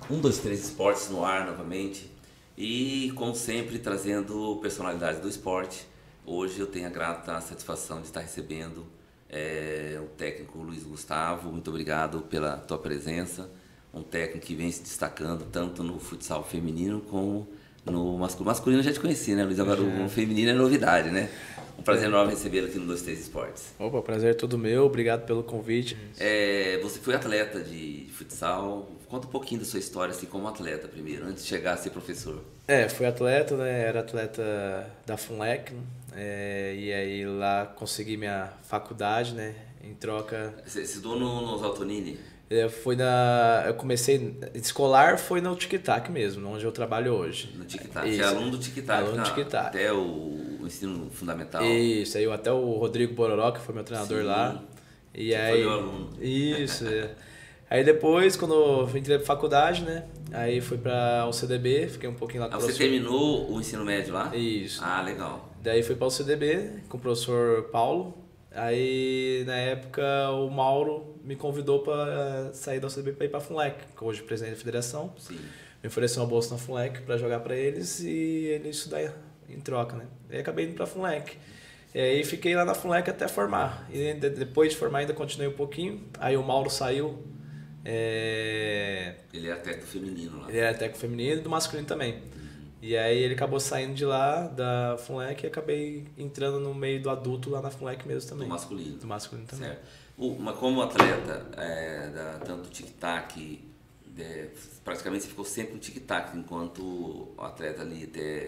Um, dois, três esportes no ar novamente. E, como sempre, trazendo personalidades do esporte. Hoje eu tenho a grata satisfação de estar recebendo o técnico Luiz Gustavo. Muito obrigado pela tua presença. Um técnico que vem se destacando tanto no futsal feminino como no masculino. Masculino eu já te conheci, né, Luiz? Agora o feminino é novidade, né? Um prazer enorme recebê-lo aqui no 23 Esportes. Opa, o prazer é todo meu, obrigado pelo convite. Você foi atleta de futsal. Conta um pouquinho da sua história assim, como atleta primeiro, antes de chegar a ser professor. Fui atleta, né? Era atleta da FUNLEC, né? E aí lá consegui minha faculdade, né? Em troca. Você estudou nos Altonini? Eu comecei escolar, foi no Tic Tac mesmo, onde eu trabalho hoje. No Tic Tac. Você é aluno do Tic Tac, aluno do Tic Tac. Até o ensino fundamental. Isso, aí até o Rodrigo Bororó, que foi meu treinador. Sim, lá. E aí, foi meu aluno. Isso. Aí depois, quando eu entrei pra faculdade, né? Aí fui pra UCDB, fiquei um pouquinho lá com o professor. Você terminou o ensino médio lá? Isso. Ah, legal. Daí fui pra UCDB com o professor Paulo. Aí, na época, o Mauro me convidou para sair da UCB para ir para a FUNLEC, que hoje é presidente da federação. Sim. Me ofereceu uma bolsa na FUNLEC para jogar para eles e ele estudar em troca, né? Aí acabei indo para a FUNLEC. E aí fiquei lá na FUNLEC até formar. E depois de formar ainda continuei um pouquinho. Aí o Mauro saiu. Ele era técnico feminino lá. Ele era técnico feminino e do masculino também. E aí ele acabou saindo de lá, da FUNLEC, e acabei entrando no meio do adulto lá na FUNLEC mesmo também. Do masculino. Do masculino também. Certo. Mas como atleta, tanto do tic-tac, praticamente você ficou sempre no tic-tac, enquanto atleta ali,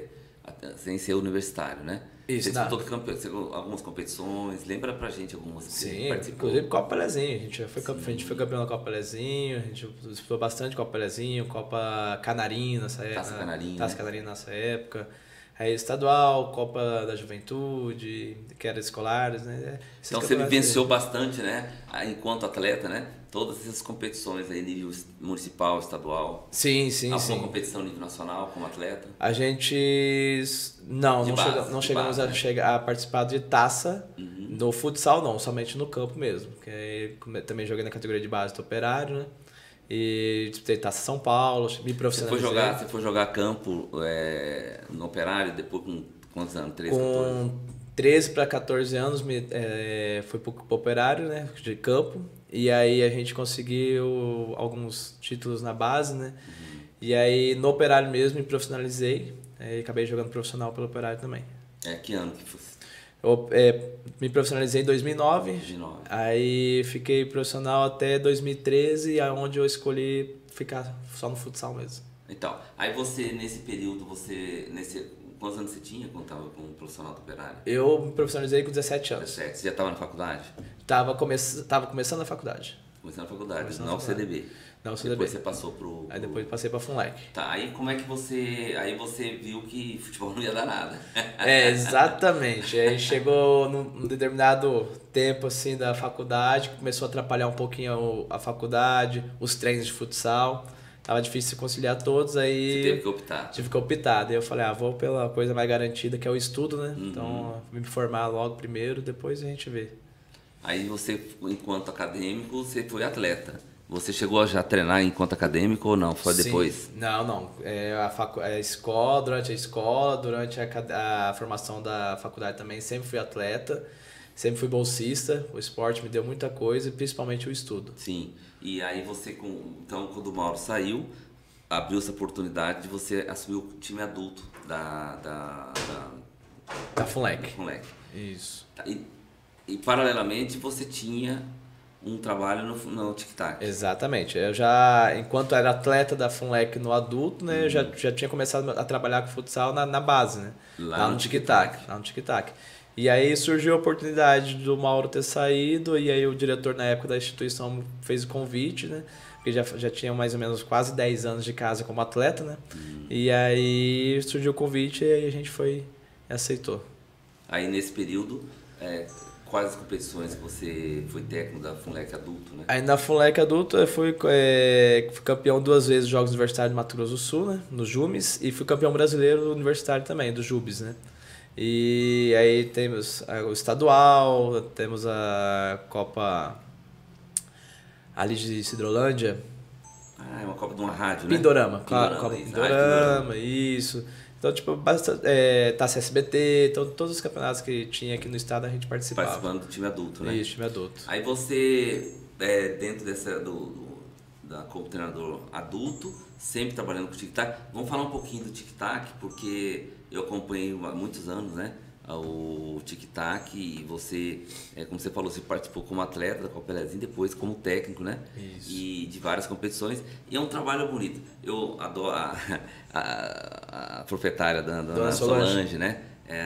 sem ser universitário, né? Isso, você algumas competições, lembra pra gente algumas que Sim, você participou? Inclusive Copa Pelezinho, a gente foi campeão da Copa Pelezinho, a gente disputou bastante Copa Pelezinho, Copa Canarinho nessa época. Taça Canarinho nessa época. Aí estadual, Copa da Juventude, que era escolares, né? Então você vivenciou bastante, né? Enquanto atleta, né? Todas essas competições aí, nível municipal, estadual. Sim. Alguma competição nível nacional como atleta? A gente não chegamos a participar de taça. No futsal não, somente no campo mesmo. Que também joguei na categoria de base do Operário, né? E disputei Taça São Paulo, me profissionalizei. Você foi jogar campo no Operário depois com quantos anos? 13, com 14? 13 para 14 anos fui pro Operário, né? De campo. E aí a gente conseguiu alguns títulos na base, né? E aí no Operário mesmo me profissionalizei. Aí acabei jogando profissional pelo Operário também. Que ano que foi? Eu me profissionalizei em 2009. Aí fiquei profissional até 2013, onde eu escolhi ficar só no futsal mesmo. Então, aí você, nesse período, quantos anos você tinha quando estava como profissional do Operário? Eu me profissionalizei com 17 anos. 17. Você já estava na faculdade? Tava começando a faculdade. Começando a faculdade, na UCDB. Na UCDB. Depois você passou pro... Aí depois passei pra FUNLEC. Tá, aí como é que você... Aí você viu que futebol não ia dar nada. Exatamente. Aí chegou num determinado tempo assim da faculdade, começou a atrapalhar um pouquinho a faculdade, os treinos de futsal. Tava difícil conciliar todos, aí... Você teve que optar. Tive que optar. Daí eu falei, vou pela coisa mais garantida, que é o estudo, né? Então, me formar logo primeiro, depois a gente vê. Aí você, enquanto acadêmico, você foi atleta. Você chegou a já treinar enquanto acadêmico ou não? Foi depois? Não. Durante a escola, durante a formação da faculdade também, sempre fui atleta, sempre fui bolsista. O esporte me deu muita coisa, principalmente o estudo. Sim. E aí você, então, quando o Mauro saiu, abriu essa oportunidade de você assumir o time adulto da FUNLEC. Da FUNLEC. Isso. E paralelamente você tinha um trabalho no Tic Tac. Exatamente. Eu enquanto era atleta da FUNLEC no adulto, né, eu já tinha começado a trabalhar com futsal na base, né? Lá no Tic Tac. E aí surgiu a oportunidade do Mauro ter saído, e aí o diretor na época da instituição fez o convite, né? Porque já tinha mais ou menos quase 10 anos de casa como atleta, né? E aí surgiu o convite e aí a gente foi e aceitou. Aí nesse período... Quais as competições que você foi técnico da FUNLEC adulto, né? Aí na FUNLEC adulto eu fui campeão 2 vezes dos Jogos Universitários do Mato Grosso do Sul, né? No Jumes, e fui campeão brasileiro universitário também, do Jubes, né? E aí temos o estadual, temos a Copa ali de Cidrolândia, Ah, é uma Copa de uma rádio, né? Pindorama. Pindorama, Copa isso. Pindorama, isso. Então, tipo, Taça SBT, então, todos os campeonatos que tinha aqui no estado a gente participava. Participando do time adulto, né? Isso, time adulto. Aí você, dentro como treinador adulto, sempre trabalhando com o tic-tac. Vamos falar um pouquinho do tic-tac, porque eu acompanhei há muitos anos, né? O tic-tac, e você, como você falou, você participou como atleta da Copa Pelezinho, depois como técnico, né? Isso. E de várias competições, e é um trabalho bonito. Eu adoro a proprietária da Dona Solange, né?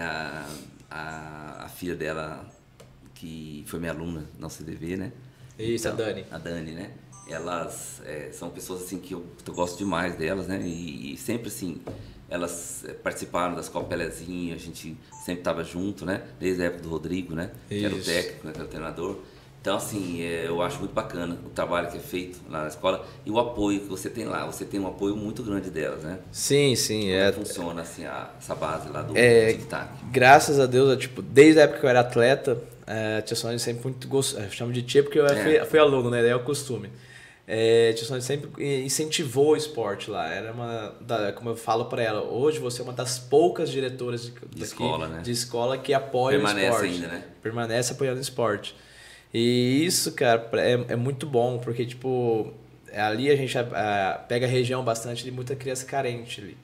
A filha dela, que foi minha aluna na CDV, né? Isso, então, a A Dani, né? Elas são pessoas assim que eu gosto demais delas, né? E sempre assim, elas participaram das Copa Pelezinho, a gente sempre estava junto, né? Desde a época do Rodrigo, né? Que era o técnico, né? Que era o treinador. Então, assim, eu acho muito bacana o trabalho que é feito lá na escola e o apoio que você tem lá. Você tem um apoio muito grande delas, né? Sim. Como é que funciona, assim, essa base lá do tic-tac? Graças a Deus, tipo, desde a época que eu era atleta, a tia Sônia sempre muito gostou. Eu chamo de tia porque eu fui aluno, né? Daí é o costume. A tia Sônia sempre incentivou o esporte lá. Era como eu falo para ela, hoje você é uma das poucas diretoras de escola que apoia o esporte. Permanece ainda, né? Permanece apoiando o esporte. E isso, cara, é muito bom, porque, tipo, ali a gente pega a região bastante de muita criança carente ali.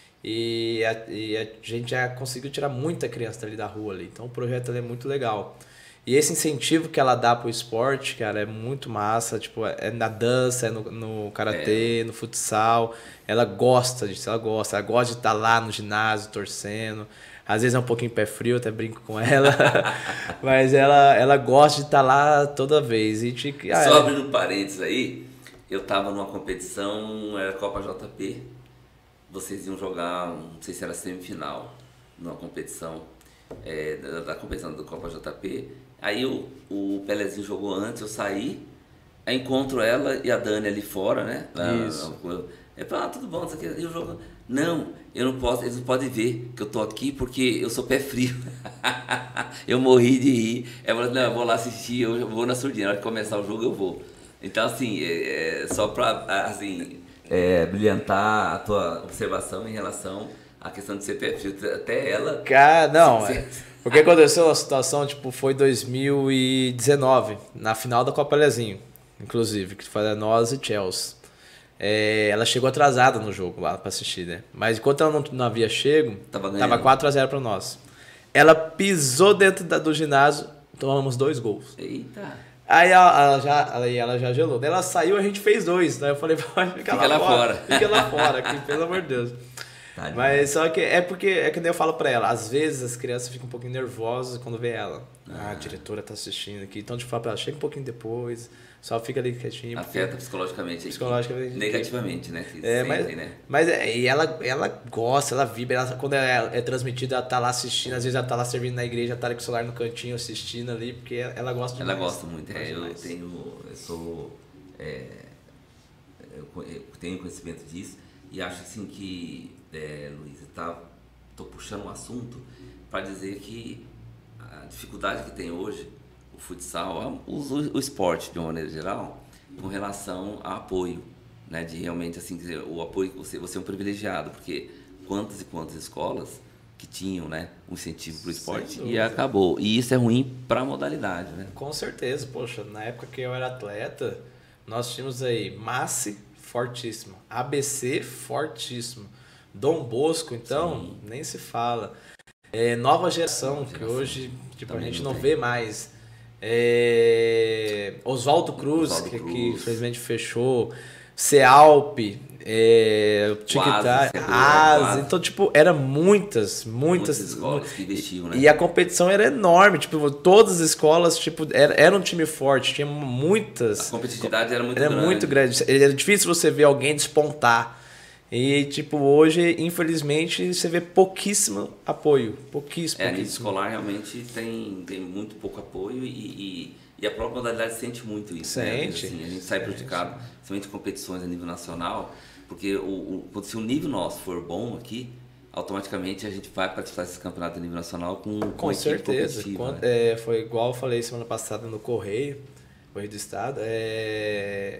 E a gente já conseguiu tirar muita criança dali da rua ali. Então o projeto ali é muito legal. E esse incentivo que ela dá pro esporte, cara, é muito massa. Tipo, é na dança, é no karatê, no futsal. Ela gosta disso, ela gosta de estar lá no ginásio torcendo. Às vezes é um pouquinho pé frio, até brinco com ela. Mas ela gosta de estar lá toda vez. E Só abrindo parênteses aí, eu tava numa competição, era Copa JP. Vocês iam jogar, não sei se era semifinal, numa competição, da competição do Copa JP. Aí o Pelezinho jogou antes, eu saí, aí encontro ela e a Dani ali fora, né? Isso. Eu falei, tudo bom, isso aqui. E o jogo, não, eu não posso, eles não podem ver que eu tô aqui porque eu sou pé frio. Eu morri de rir. Eu falei, não, eu vou lá assistir, eu vou na surdina, na hora que começar o jogo eu vou. Então, assim, só pra, assim, brilhantar a tua observação em relação à questão de ser pé frio. Até ela... Cara, não, porque aconteceu uma situação, tipo, foi 2019, na final da Copa Lezinho, inclusive, que foi nós e Chelsea. Ela chegou atrasada no jogo lá pra assistir, né? Mas enquanto ela não havia chego, tava 4-0 pra nós. Ela pisou dentro do ginásio, tomamos 2 gols. Eita! Aí ela já gelou. Daí ela saiu, a gente fez 2. Daí eu falei, fica lá fora. Fica lá fora, aqui, pelo amor de Deus. Tá. Mas só que porque que nem eu falo pra ela, às vezes as crianças ficam um pouquinho nervosas quando vê ela. A diretora tá assistindo aqui, então de falar pra ela, chega um pouquinho depois, só fica ali quietinho. Afeta psicologicamente negativamente, né? E ela gosta, ela vibra, quando é transmitida, ela tá lá assistindo, às vezes ela tá lá servindo na igreja, tá ali com o celular no cantinho assistindo ali, porque ela gosta demais. Ela gosta muito, eu tenho conhecimento disso e acho assim que, Luiz, tô puxando um assunto para dizer que a dificuldade que tem hoje o futsal, o esporte de uma maneira geral, com relação ao apoio, né? De realmente assim, o apoio que você é um privilegiado, porque quantas e quantas escolas que tinham, né, um incentivo para o esporte e acabou. E isso é ruim para a modalidade, né? Com certeza, poxa, na época que eu era atleta, nós tínhamos aí Massi, fortíssimo, ABC, fortíssimo, Dom Bosco, então, nem se fala. Nova geração, que hoje tipo, a gente não vê mais. Oswaldo Cruz, que infelizmente fechou. Cealp, Tic-Tac, então, tipo, eram muitas escolas que investiam, né? E a competição era enorme, tipo, todas as escolas, tipo, era um time forte, tinha muitas. A competitividade era muito grande. Muito grande. Era difícil você ver alguém despontar. E, tipo, hoje, infelizmente, você vê pouquíssimo apoio. Pouquíssimo. A nível escolar realmente tem muito pouco apoio e a própria modalidade sente muito isso. Sente. Né? Assim, a gente sai prejudicado, principalmente em competições a nível nacional, porque se o nível nosso for bom aqui, automaticamente a gente vai participar desse campeonato a nível nacional com certeza. Né? Foi igual eu falei semana passada no Correio do Estado.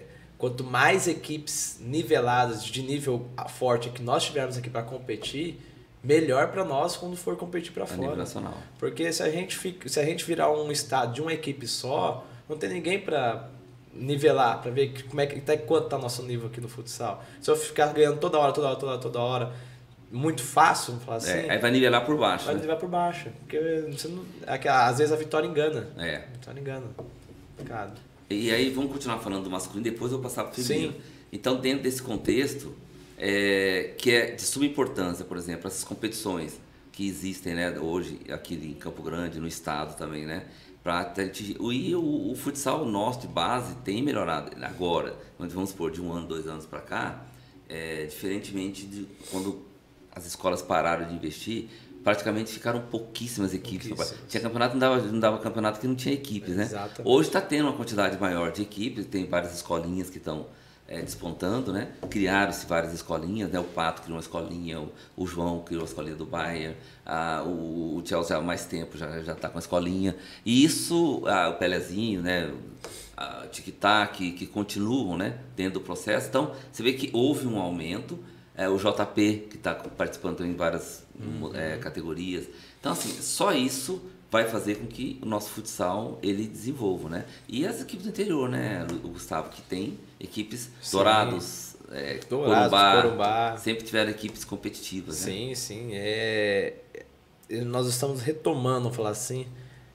quanto mais equipes niveladas, de nível forte que nós tivermos aqui para competir, melhor para nós quando for competir para fora. Nível nacional. Porque se a gente virar um estado de uma equipe só, não tem ninguém para nivelar, para ver como é que até quanto tá nosso nível aqui no futsal. Se eu ficar ganhando toda hora, muito fácil, vamos falar assim. Aí vai nivelar por baixo. Vai nivelar por baixo. Porque você não, às vezes a vitória engana. A vitória engana. Complicado. E aí vamos continuar falando do masculino, depois eu vou passar para o feminino. Sim. Então, dentro desse contexto, que é de suma importância, por exemplo, essas competições que existem, né, hoje aqui em Campo Grande, no estado também, né? E o futsal nosso de base tem melhorado agora, vamos supor, de 1 ano, 2 anos para cá, diferentemente de quando as escolas pararam de investir, praticamente ficaram pouquíssimas equipes. Tinha campeonato, não dava campeonato que não tinha equipes, né? Exatamente. Hoje está tendo uma quantidade maior de equipes, tem várias escolinhas que estão despontando, né? Criaram-se várias escolinhas, né? O Pato criou uma escolinha, o João criou a escolinha do Bayern, o Chelsea há mais tempo já está com a escolinha. E isso, o Pelezinho, né? A Tic-Tac, que continuam, né? Dentro do processo. Então, você vê que houve um aumento. O JP, que está participando em várias categorias. Então, assim, só isso vai fazer com que o nosso futsal ele desenvolva, né? E as equipes do interior, né, o Gustavo, que tem equipes Dourados, Corumbá, sempre tiveram equipes competitivas, sim, né? Sim. Nós estamos retomando, vamos falar assim,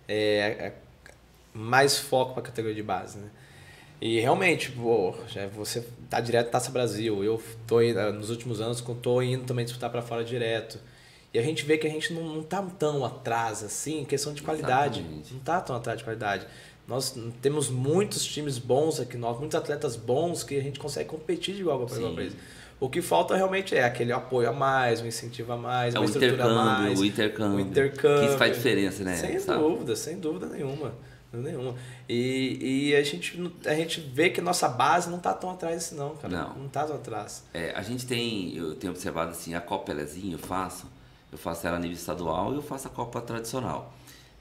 mais foco para a categoria de base, né? E realmente, você tá direto Taça Brasil. Eu tô indo, nos últimos anos, tô indo também disputar para fora direto. E a gente vê que a gente não tá tão atrás assim em questão de qualidade. Exatamente. Não tá tão atrás de qualidade. Nós temos muitos times bons aqui, muitos atletas bons que a gente consegue competir de igual para igual para eles. O que falta realmente é aquele apoio a mais, um incentivo a mais, uma estrutura a mais. O intercâmbio. Que isso faz diferença, né? Sem dúvida nenhuma. E a gente vê que nossa base não tá tão atrás disso não, cara. Não tá tão atrás. Eu tenho observado assim, a Copa Pelezinho eu faço ela a nível estadual e eu faço a Copa tradicional.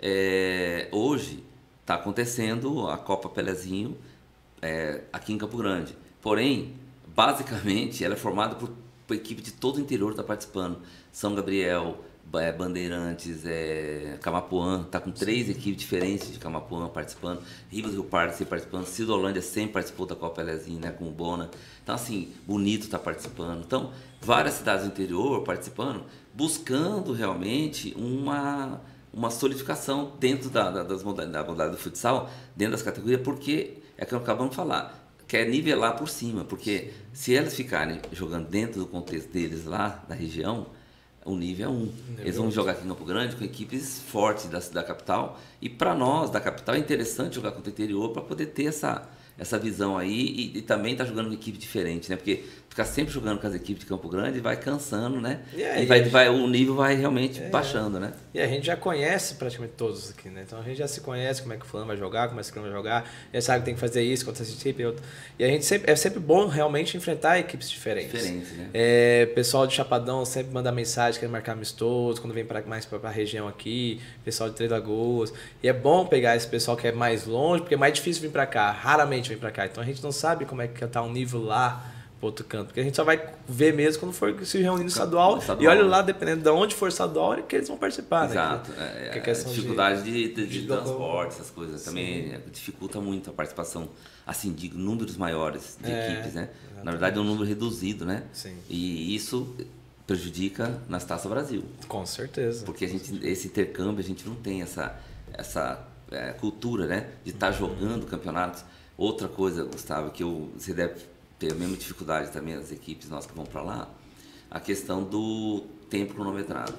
Hoje está acontecendo a Copa Pelezinho aqui em Campo Grande. Porém, basicamente, ela é formada por equipe de todo o interior que está participando. São Gabriel, Bandeirantes, Camapuã, está com 3 equipes diferentes de Camapuã participando, Rivas do Rio Pardo sempre participando, Cidolândia sempre participou da Copa Pelezinho, né, com o Bona. Então, assim, Bonito está participando. Então, várias cidades do interior participando, buscando realmente uma solidificação dentro das modalidades do futsal, dentro das categorias, porque é que acabamos de falar, quer nivelar por cima, porque se elas ficarem jogando dentro do contexto deles lá, da região, o nível é 1. Eles vão jogar aqui em Campo Grande com equipes fortes da capital. E para nós, da capital, é interessante jogar contra o interior para poder ter essa visão aí e também tá jogando com equipe diferente, né? Porque ficar sempre jogando com as equipes de Campo Grande vai cansando, né? O nível vai realmente baixando, né? E a gente já conhece praticamente todos aqui, né? Então a gente já se conhece como é que o fulano vai jogar, como é que o fulano vai jogar, a gente sabe que tem que fazer isso contra essa equipe. E a gente é sempre bom realmente enfrentar equipes diferentes. Né? Pessoal de Chapadão sempre manda mensagem, quer marcar amistoso, quando vem mais para a região aqui, pessoal de Três Lagoas. E é bom pegar esse pessoal que é mais longe, porque é mais difícil vir para cá, raramente vem para cá. Então a gente não sabe como é que tá o nível lá pro outro canto, porque a gente só vai ver mesmo quando for se reunir no estadual. E olha lá, dependendo de onde for estadual, é que eles vão participar. Exato. Né? A dificuldade de transporte, essas coisas também dificulta muito a participação, assim, de números maiores de equipes, né? Exatamente. Na verdade é um número reduzido, né? Sim. E isso prejudica nas Taça Brasil. Com certeza. Porque esse intercâmbio, a gente não tem essa cultura, né? De estar jogando campeonatos. Outra coisa, Gustavo, que você deve ter a mesma dificuldade também, as equipes nossas que vão para lá, a questão do tempo cronometrado.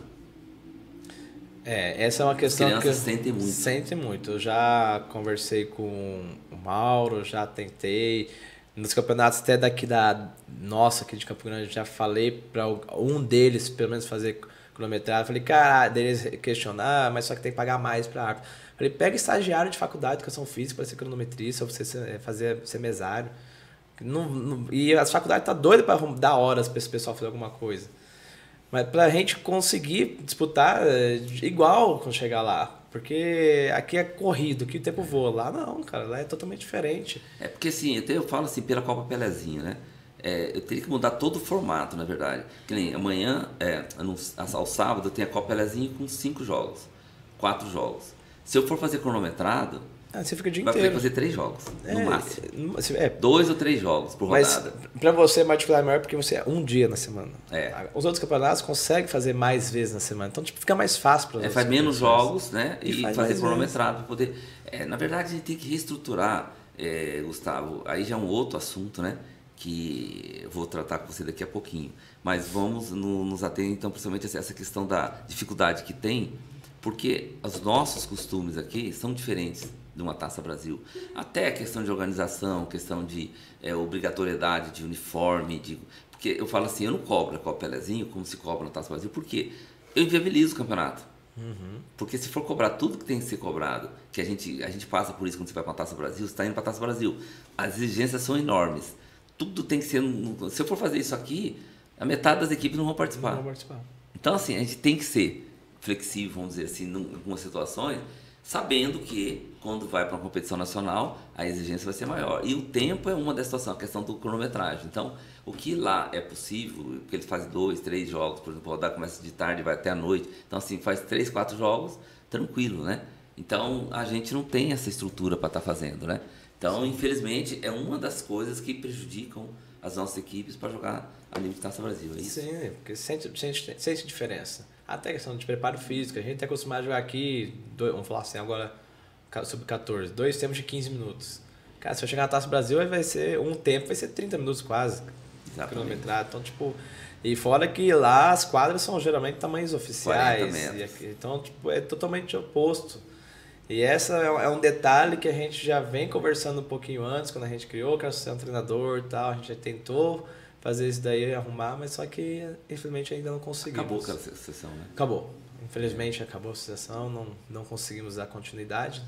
Essa é uma questão as crianças que sentem muito. Sentem muito. Eu já conversei com o Mauro, já tentei. Nos campeonatos até daqui aqui de Campo Grande, já falei para um deles, pelo menos, fazer cronometrado. Falei, cara, deles questionar, mas só que tem que pagar mais para árbitro. Falei, pega estagiário de faculdade de educação física para ser cronometrista, ou você ser mesário. E as faculdades estão doidas para dar horas para esse pessoal fazer alguma coisa. Mas para a gente conseguir disputar igual quando chegar lá. Porque aqui é corrido, aqui o tempo voa. Lá não, cara, lá é totalmente diferente. É porque assim, eu falo assim, pela Copa Pelezinho, né? Eu teria que mudar todo o formato, na verdade. Que nem amanhã, ao sábado, eu tenho a Copa Pelezinho com 5 jogos, 4 jogos. Se eu for fazer cronometrado, Você fica o dia vai ter inteiro. que fazer 3 jogos, no máximo. 2 ou 3 jogos por rodada. Mas pra você, a dificuldade é maior porque você é um dia na semana. É. Os outros campeonatos conseguem fazer mais vezes na semana. Então, tipo, fica mais fácil para Faz menos jogos, né? E fazer cronometrado para poder. Na verdade, a gente tem que reestruturar, Gustavo. Aí já é um outro assunto, né? Que eu vou tratar com você daqui a pouquinho. Mas vamos nos ater, então, principalmente essa questão da dificuldade que tem, porque os nossos costumes aqui são diferentes de uma Taça Brasil. Até a questão de organização, questão de obrigatoriedade de uniforme, porque eu falo assim, eu não cobro a Copa Pelezinho como se cobra na Taça Brasil, porque eu inviabilizo o campeonato. Porque se for cobrar tudo que tem que ser cobrado, que a gente passa por isso quando você vai para a Taça Brasil, você está indo para a Taça Brasil, as exigências são enormes. Tudo tem que ser... Se eu for fazer isso aqui, a metade das equipes não vão participar. Não vão participar. Então, assim, a gente tem que ser flexível, vamos dizer assim, em algumas situações, sabendo que quando vai para uma competição nacional, a exigência vai ser maior. E o tempo é uma das situações, a questão do cronometragem. Então, o que lá é possível, porque eles fazem 2, 3 jogos, por exemplo, a rodada começa de tarde e vai até a noite. Então, assim, faz 3, 4 jogos, tranquilo, né? Então, a gente não tem essa estrutura para estar fazendo, né? Então, infelizmente, é uma das coisas que prejudicam as nossas equipes para jogar a nível de Taça Brasil, é isso? Sim, porque sente diferença. Até a questão de preparo físico, a gente é acostumado a jogar aqui, vamos falar assim, agora sub-14, 2 tempos de 15 minutos. Cara, se eu chegar na Taça Brasil, vai ser um tempo, vai ser 30 minutos quase, cronometrado. Então, tipo, e fora que lá as quadras são geralmente tamanhos oficiais. Então, tipo, é totalmente oposto. E essa é um detalhe que a gente já vem conversando um pouquinho antes, quando a gente criou, que era ser um treinador e tal, a gente já tentou fazer isso daí, arrumar, mas só que infelizmente ainda não conseguimos. Acabou aquela sessão, né? Acabou. Infelizmente acabou a sessão, não conseguimos dar continuidade,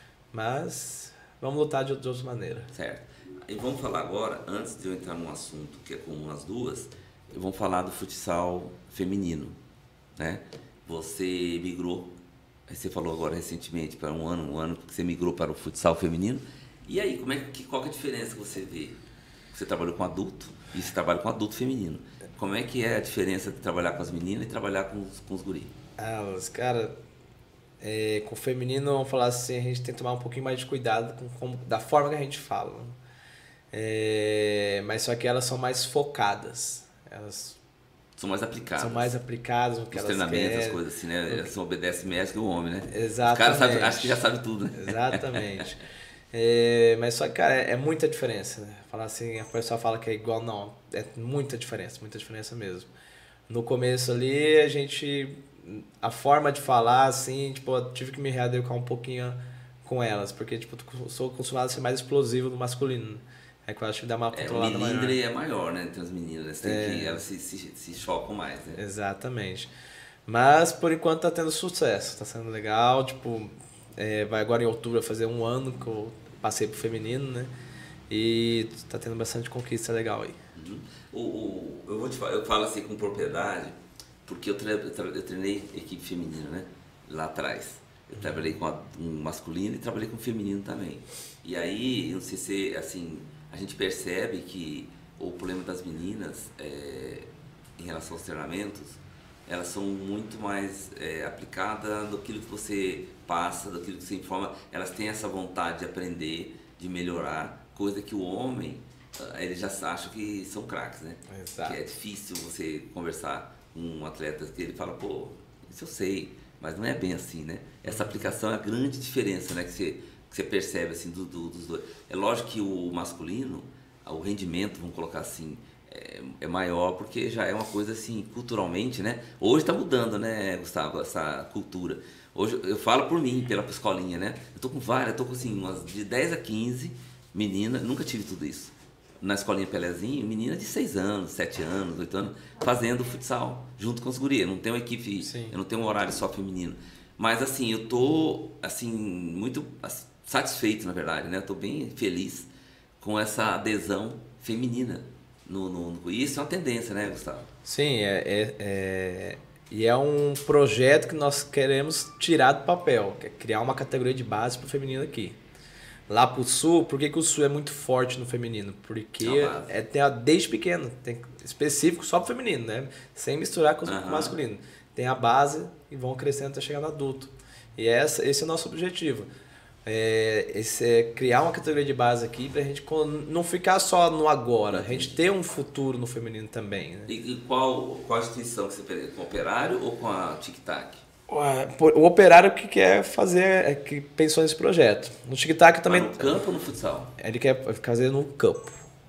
mas vamos lutar de outra maneira. Certo. E vamos falar agora, antes de eu entrar num assunto que é comum às duas, vamos falar do futsal feminino, né? Você migrou, você falou agora recentemente, para um ano que você migrou para o futsal feminino. E aí, qual que é a diferença que você vê? Você trabalhou com adulto e você trabalha com adulto feminino. Como é que é a diferença de trabalhar com as meninas e trabalhar com os guris? Cara, com o feminino, vamos falar assim, a gente tem que tomar um pouquinho mais de cuidado da forma que a gente fala. Mas só que elas são mais focadas. Elas são mais aplicadas. São mais aplicadas no que elas treinamentos, querem. as coisas assim, né? Elas obedecem mais que o homem, né? Exatamente. Os caras acham que já sabe tudo, né? Exatamente. Mas só que, cara, é muita diferença. Né? Falar assim, a pessoa fala que é igual, não. É muita diferença mesmo. No começo ali, a forma de falar, assim, tipo, eu tive que me readequar um pouquinho com elas, porque, tipo, eu sou acostumado a ser mais explosivo no masculino. É que eu acho que dá uma controlada maior. O milindre é maior, né, entre as meninas, né? Elas se chocam mais, né? Exatamente. Mas, por enquanto, tá tendo sucesso, tá sendo legal, tipo, vai agora em outubro fazer um ano que eu passei pro feminino, né? E tá tendo bastante conquista legal aí. Eu falo assim com propriedade, porque eu treinei equipe feminina, né? Lá atrás. Eu trabalhei com um masculino e trabalhei com um feminino também. E aí, não sei se, assim, a gente percebe que o problema das meninas, em relação aos treinamentos, elas são muito mais aplicadas daquilo que você passa, daquilo que você informa. Elas têm essa vontade de aprender, de melhorar, coisa que o homem, eles já acham que são craques, né? Exato. Que é difícil você conversar com um atleta que ele fala, pô, isso eu sei, mas não é bem assim, né? Essa aplicação é a grande diferença, né? Que você percebe, assim, dos dois. É lógico que o masculino, o rendimento, vamos colocar assim, é maior, porque já é uma coisa assim, culturalmente, né? Hoje está mudando, né, Gustavo, essa cultura. Hoje, eu falo por mim, pela escolinha, né? Eu tô com assim, umas de 10 a 15 meninas, nunca tive tudo isso. Na escolinha Pelezinho, menina de 6 anos, 7 anos, 8 anos, fazendo futsal, junto com os gurias. Eu não tenho uma equipe, Sim. Eu não tenho um horário só feminino. Mas assim, eu tô assim, muito satisfeito, na verdade, né? Eu tô bem feliz com essa adesão feminina. E isso é uma tendência, né, Gustavo? Sim, E é um projeto que nós queremos tirar do papel, que é criar uma categoria de base para o feminino aqui. Lá pro Sul, por que o Sul é muito forte no feminino? Porque desde pequeno, tem específico só pro feminino, né? Sem misturar com o masculino. Tem a base e vão crescendo até chegar no adulto. E esse é o nosso objetivo. Esse é criar uma categoria de base aqui pra gente não ficar só no agora, a gente ter um futuro no feminino também. Né? E qual instituição que você pega? Com o Operário ou com a Tic Tac? O Operário que quer fazer, que pensou nesse projeto. No Tic Tac também. No campo ou no futsal? Ele quer fazer no campo.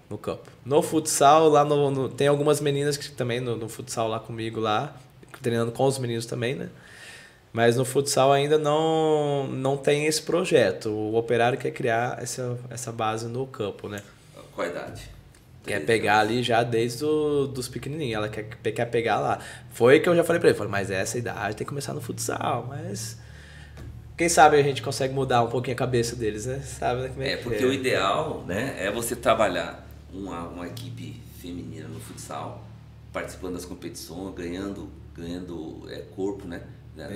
No futsal, lá tem algumas meninas que também no futsal lá comigo, lá, treinando com os meninos também, né? Mas no futsal ainda não tem esse projeto. O Operário quer criar essa base no campo, né? Qual a idade? Quer pegar ali já desde dos pequenininhos. Ela quer pegar lá. Foi que eu já falei pra ele. Mas essa idade tem que começar no futsal. Mas quem sabe a gente consegue mudar um pouquinho a cabeça deles, né? Sabe, né? Como é porque o ideal, né, é você trabalhar uma equipe feminina no futsal, participando das competições, ganhando corpo, né?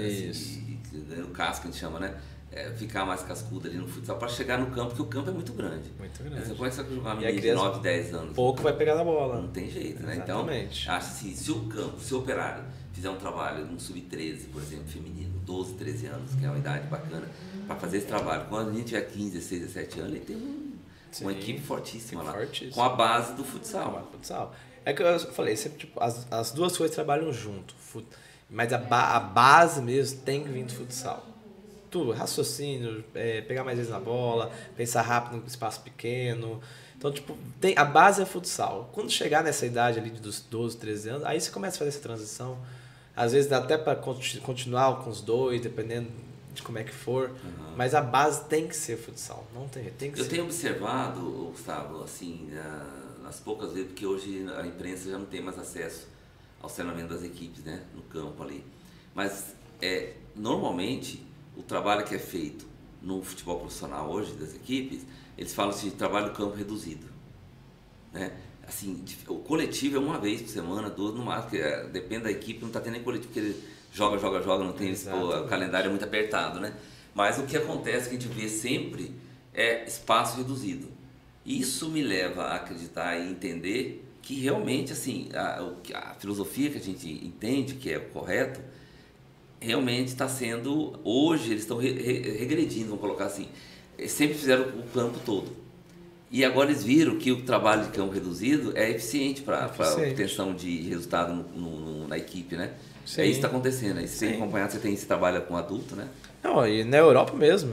Ganhando casca, a gente chama, né? Ficar mais cascuda ali no futsal para chegar no campo, porque o campo é muito grande. Muito grande. Você começa a jogar uma menina de 9, 10 anos. Pouco vai pegar na bola. Não tem jeito, né? Exatamente. Então, acho assim, se o Operário fizer um trabalho num sub-13, por exemplo, feminino, 12, 13 anos, que é uma idade bacana, para fazer esse trabalho, quando a gente tiver 15, 16, 17 anos, ele tem uma equipe fortíssima lá, com a base do futsal. É que eu falei, sempre, tipo, as duas coisas trabalham junto, mas a base mesmo tem que vir do futsal. Tudo, raciocínio, pegar mais vezes na bola, pensar rápido no espaço pequeno. Então, tipo, a base é futsal. Quando chegar nessa idade ali dos 12, 13 anos, aí você começa a fazer essa transição. Às vezes dá até para continuar com os dois, dependendo de como é que for. Mas a base tem que ser futsal. Não tem que ser. Eu tenho observado, Gustavo, assim, nas poucas vezes, porque hoje a imprensa já não tem mais acesso ao treinamento das equipes, né, no campo ali. Mas, normalmente, o trabalho que é feito no futebol profissional hoje, das equipes, eles falam assim, de trabalho no campo reduzido, né? Assim, o coletivo é uma vez por semana, 2 no máximo, depende da equipe, não está tendo nem coletivo, porque ele joga, não tem, o calendário é muito apertado, né? Mas o que acontece, que a gente vê sempre, é espaço reduzido. Isso me leva a acreditar e entender que realmente, assim, a filosofia que a gente entende que é o correto, realmente está sendo, hoje eles estão regredindo, vamos colocar assim, eles sempre fizeram o campo todo. E agora eles viram que o trabalho de campo reduzido é eficiente para a obtenção de resultado na equipe, né? Sim. É isso que está acontecendo. Aí você tem acompanhado, você trabalha com adulto, né? Não, e na Europa mesmo,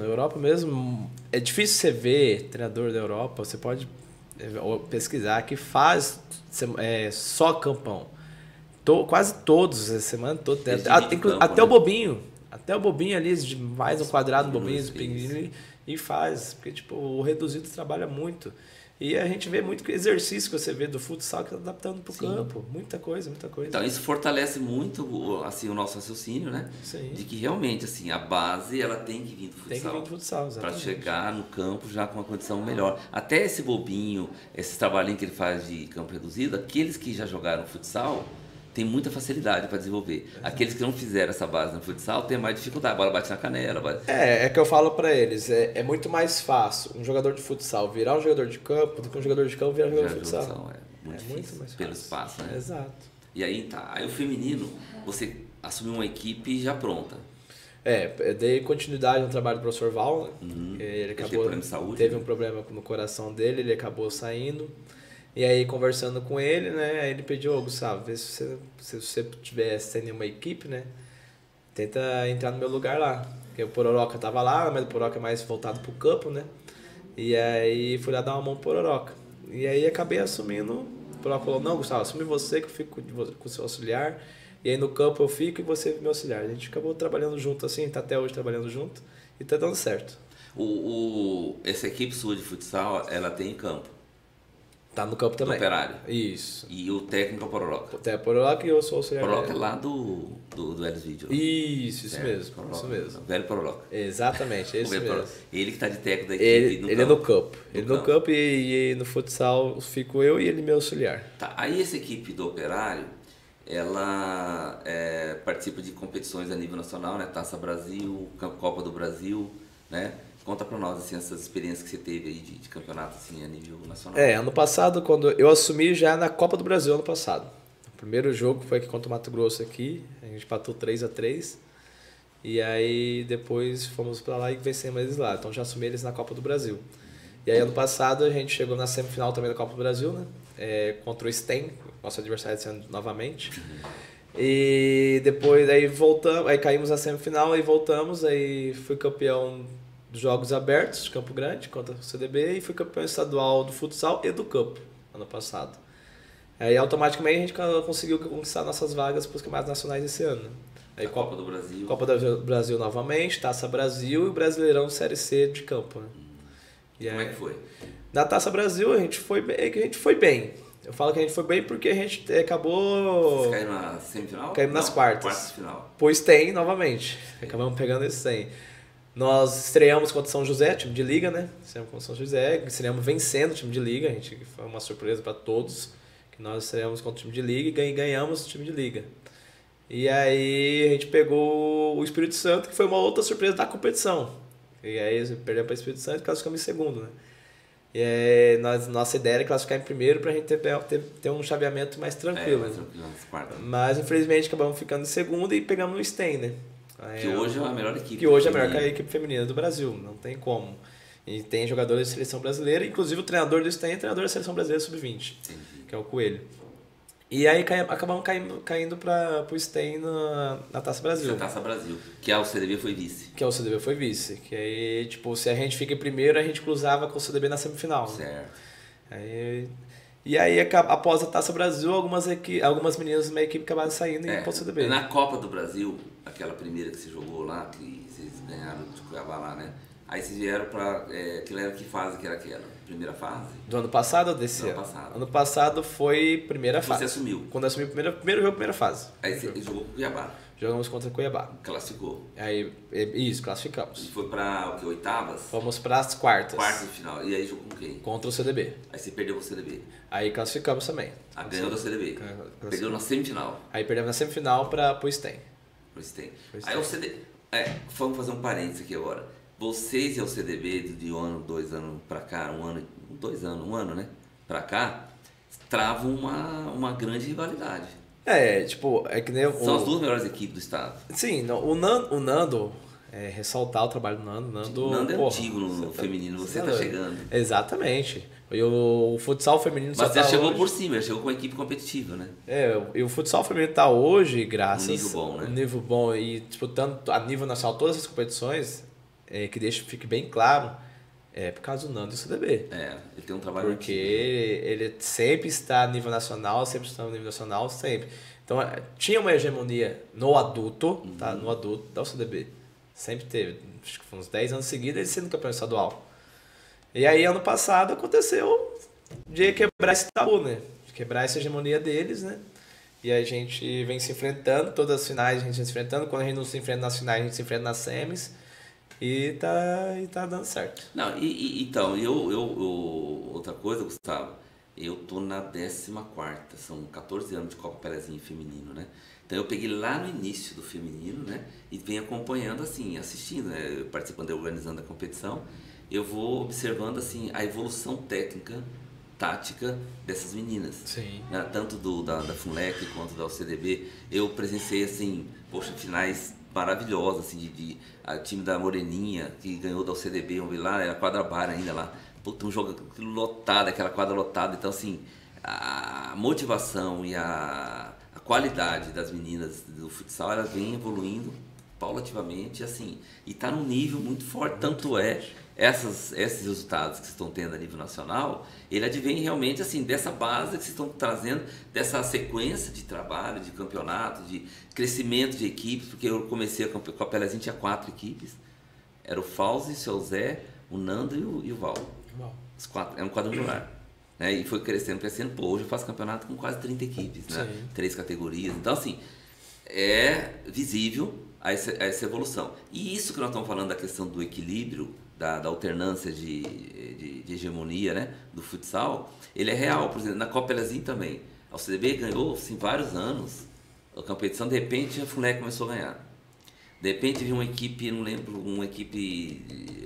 é difícil você ver treinador da Europa, você pode pesquisar, que faz só campão. Quase todos, essa semana toda. Até o bobinho. Até o bobinho ali, mais um quadrado no bobinho, pequenininho, e faz. Porque tipo, o reduzido trabalha muito. E a gente vê muito exercício que você vê do futsal que está adaptando para o campo. Muita coisa. Então isso fortalece muito assim, o nosso raciocínio, né? Sim. De que realmente assim, a base ela tem que vir do futsal. Tem que vir do futsal, para chegar no campo já com uma condição melhor. Até esse bobinho, esse trabalhinho que ele faz de campo reduzido, aqueles que já jogaram futsal tem muita facilidade para desenvolver. Aqueles que não fizeram essa base no futsal tem mais dificuldade, a bola bate na canela. É que eu falo para eles, é muito mais fácil um jogador de futsal virar um jogador de campo do que um jogador de campo virar um jogador de futsal. É muito difícil, mais fácil. Pelo espaço, né? Exato. E aí o feminino, você assumiu uma equipe já pronta. Eu dei continuidade no trabalho do professor Val. Ele acabou, teve um problema no coração dele, ele acabou saindo. E aí, conversando com ele, né, ele pediu, Gustavo, vê se você tiver sem nenhuma equipe, né, tenta entrar no meu lugar lá. Porque o Pororoca tava lá, mas o Pororoca é mais voltado pro campo, né. E aí, fui lá dar uma mão pro Pororoca. E aí, acabei assumindo. O Pororoca falou, não, Gustavo, assume você que eu fico com o seu auxiliar. E aí, no campo eu fico e você meu auxiliar. A gente acabou trabalhando junto assim, tá até hoje trabalhando junto. E tá dando certo. Essa equipe sua de futsal, ela tem campo? Tá no campo também. Do Operário. Isso. E o técnico é o Pororoca. É o Pororoca e eu sou o auxiliar. Pororoca é lá do Elis Vídeo. Isso mesmo. Isso mesmo. O velho Pororoca. Exatamente, esse mesmo. Ele que tá de técnico da equipe. Ele é no campo. Ele no campo e no futsal fico eu e ele meu auxiliar. Tá, aí essa equipe do Operário, ela participa de competições a nível nacional, né? Taça Brasil, Copa do Brasil, né? Conta pra nós, assim, essas experiências que você teve aí de campeonato, assim, a nível nacional. Ano passado, quando eu assumi já na Copa do Brasil, ano passado. O primeiro jogo foi aqui contra o Mato Grosso aqui, a gente empatou 3-3. E aí depois fomos pra lá e vencemos eles lá. Então já assumi eles na Copa do Brasil. E aí ano passado a gente chegou na semifinal também da Copa do Brasil, né? Contra o Stem, nosso adversário esse ano novamente. E depois aí voltamos, aí caímos na semifinal, aí voltamos, aí fui campeão dos Jogos Abertos de Campo Grande contra o CDB e fui campeão estadual do futsal e do campo ano passado. Aí automaticamente a gente conseguiu conquistar nossas vagas para os campeonatos nacionais esse ano. Aí, Copa do Brasil. Copa do Brasil novamente, Taça Brasil e o Brasileirão Série C de campo, né? E como é que foi? Na Taça Brasil a gente foi bem. Eu falo que a gente foi bem porque a gente acabou... Vocês caíram na semifinal? Caímos nas quartas. Quartas de final. Pois tem, novamente. Acabamos pegando esse 100. Nós estreamos contra São José, time de liga, né? Estreamos contra São José, estreamos vencendo o time de liga. A gente foi uma surpresa para todos. Que nós estreamos contra o time de liga e ganhamos o time de liga. E aí a gente pegou o Espírito Santo, que foi uma outra surpresa da competição. E aí perdemos para o Espírito Santo e classificamos em segundo, né? E aí, nossa ideia era classificar em primeiro para a gente ter um chaveamento mais tranquilo. Mais tranquilo nas quartas. Mas infelizmente acabamos ficando em segundo e pegamos no Stem, né? Que hoje é a melhor equipe. Que hoje é a melhor equipe feminina do Brasil, não tem como. E tem jogadores de seleção brasileira, inclusive o treinador do Stem é treinador da seleção brasileira sub-20, que é o Coelho. E aí acabamos caindo para o Stem na Taça Brasil. Na Taça Brasil, que o CDB foi vice. Que o CDB foi vice. Que aí, tipo, se a gente fica em primeiro, a gente cruzava com o CDB na semifinal. Certo. Né? E aí, após a Taça Brasil, algumas meninas da minha equipe acabaram saindo e indo para o CDB. Na Copa do Brasil, aquela primeira que você jogou lá, que vocês ganharam de Cuiabá lá, né? Aí vocês vieram para... que fase que era aquela? Primeira fase? Do ano passado ou desse ano? Do ano passado. Ano passado foi primeira fase. Você assumiu? Quando eu assumi o primeiro jogo, primeira fase. Aí você jogou com Cuiabá? Jogamos contra Cuiabá. Classificou? Aí, isso, classificamos. E foi para o que? Oitavas? Fomos para as quartas. Quartas de final. E aí jogou com quem? Contra o CDB. Aí você perdeu com o CDB? Aí classificamos também. Ganhou do CDB? Perdeu na semifinal? Aí perdemos na semifinal para o Stem. Aí o CDB... vamos fazer um parênteses aqui agora. Vocês e o CDB de um ano, 2 anos pra cá, um ano, né? Pra cá, travam uma grande rivalidade. É que nem São as duas melhores equipes do estado. Sim, o Nando, ressaltar o trabalho do Nando. O Nando é antigo no feminino, você tá chegando. Exatamente. E o futsal feminino Mas você chegou por cima, chegou com uma equipe competitiva, né? E o futsal feminino tá hoje, graças... Um nível bom, né? Um nível bom e disputando a nível nacional todas as competições, que fique bem claro, por causa do Nando e do CDB. Ele tem um trabalho porque ele sempre está a nível nacional, sempre. Então, tinha uma hegemonia no adulto, tá? No adulto da UCDB. Sempre teve. Acho que foi uns 10 anos seguidos ele sendo campeão estadual. E aí, ano passado, aconteceu de quebrar esse tabu, né? De quebrar essa hegemonia deles, né? E a gente vem se enfrentando, todas as finais a gente vem se enfrentando. Quando a gente não se enfrenta nas finais, a gente se enfrenta nas semis. E tá dando certo. Não, então, outra coisa, Gustavo, eu tô na 14ª, são 14 anos de Copa Pelezinho feminino, né? Então eu peguei lá no início do feminino, né? E venho acompanhando, assim, assistindo, né? Participando e organizando a competição. Eu vou observando, assim, a evolução técnica, tática dessas meninas. Sim. Né? Tanto da FUNLEC quanto da UCDB. Eu presenciei, assim, finais maravilhosa, assim, a time da Moreninha, que ganhou da UCDB, vamos ver lá, era quadra bar ainda lá, um jogo lotado, aquela quadra lotada, então assim, a motivação e a qualidade das meninas do futsal, elas vem evoluindo paulativamente, assim, e tá num nível muito forte, tanto esses resultados que vocês estão tendo a nível nacional, ele advém realmente assim dessa base que vocês estão trazendo, dessa sequência de trabalho, de campeonato, de crescimento de equipes, porque eu comecei com a Pelezinha, tinha 4 equipes, era o Fauzi, o seu Zé, o Nando e o Val. Os 4, é um quadrangular. Né? E foi crescendo, hoje eu faço campeonato com quase 30 equipes, né? 3 categorias, então assim, é visível essa evolução. E isso que nós estamos falando da questão do equilíbrio, da alternância de hegemonia, né, do futsal, ele é real. Por exemplo, na Copa Pelezinho também. A UCDB ganhou assim, vários anos A competição, de repente, a FUNLEC começou a ganhar. De repente, vi uma equipe, não lembro, uma equipe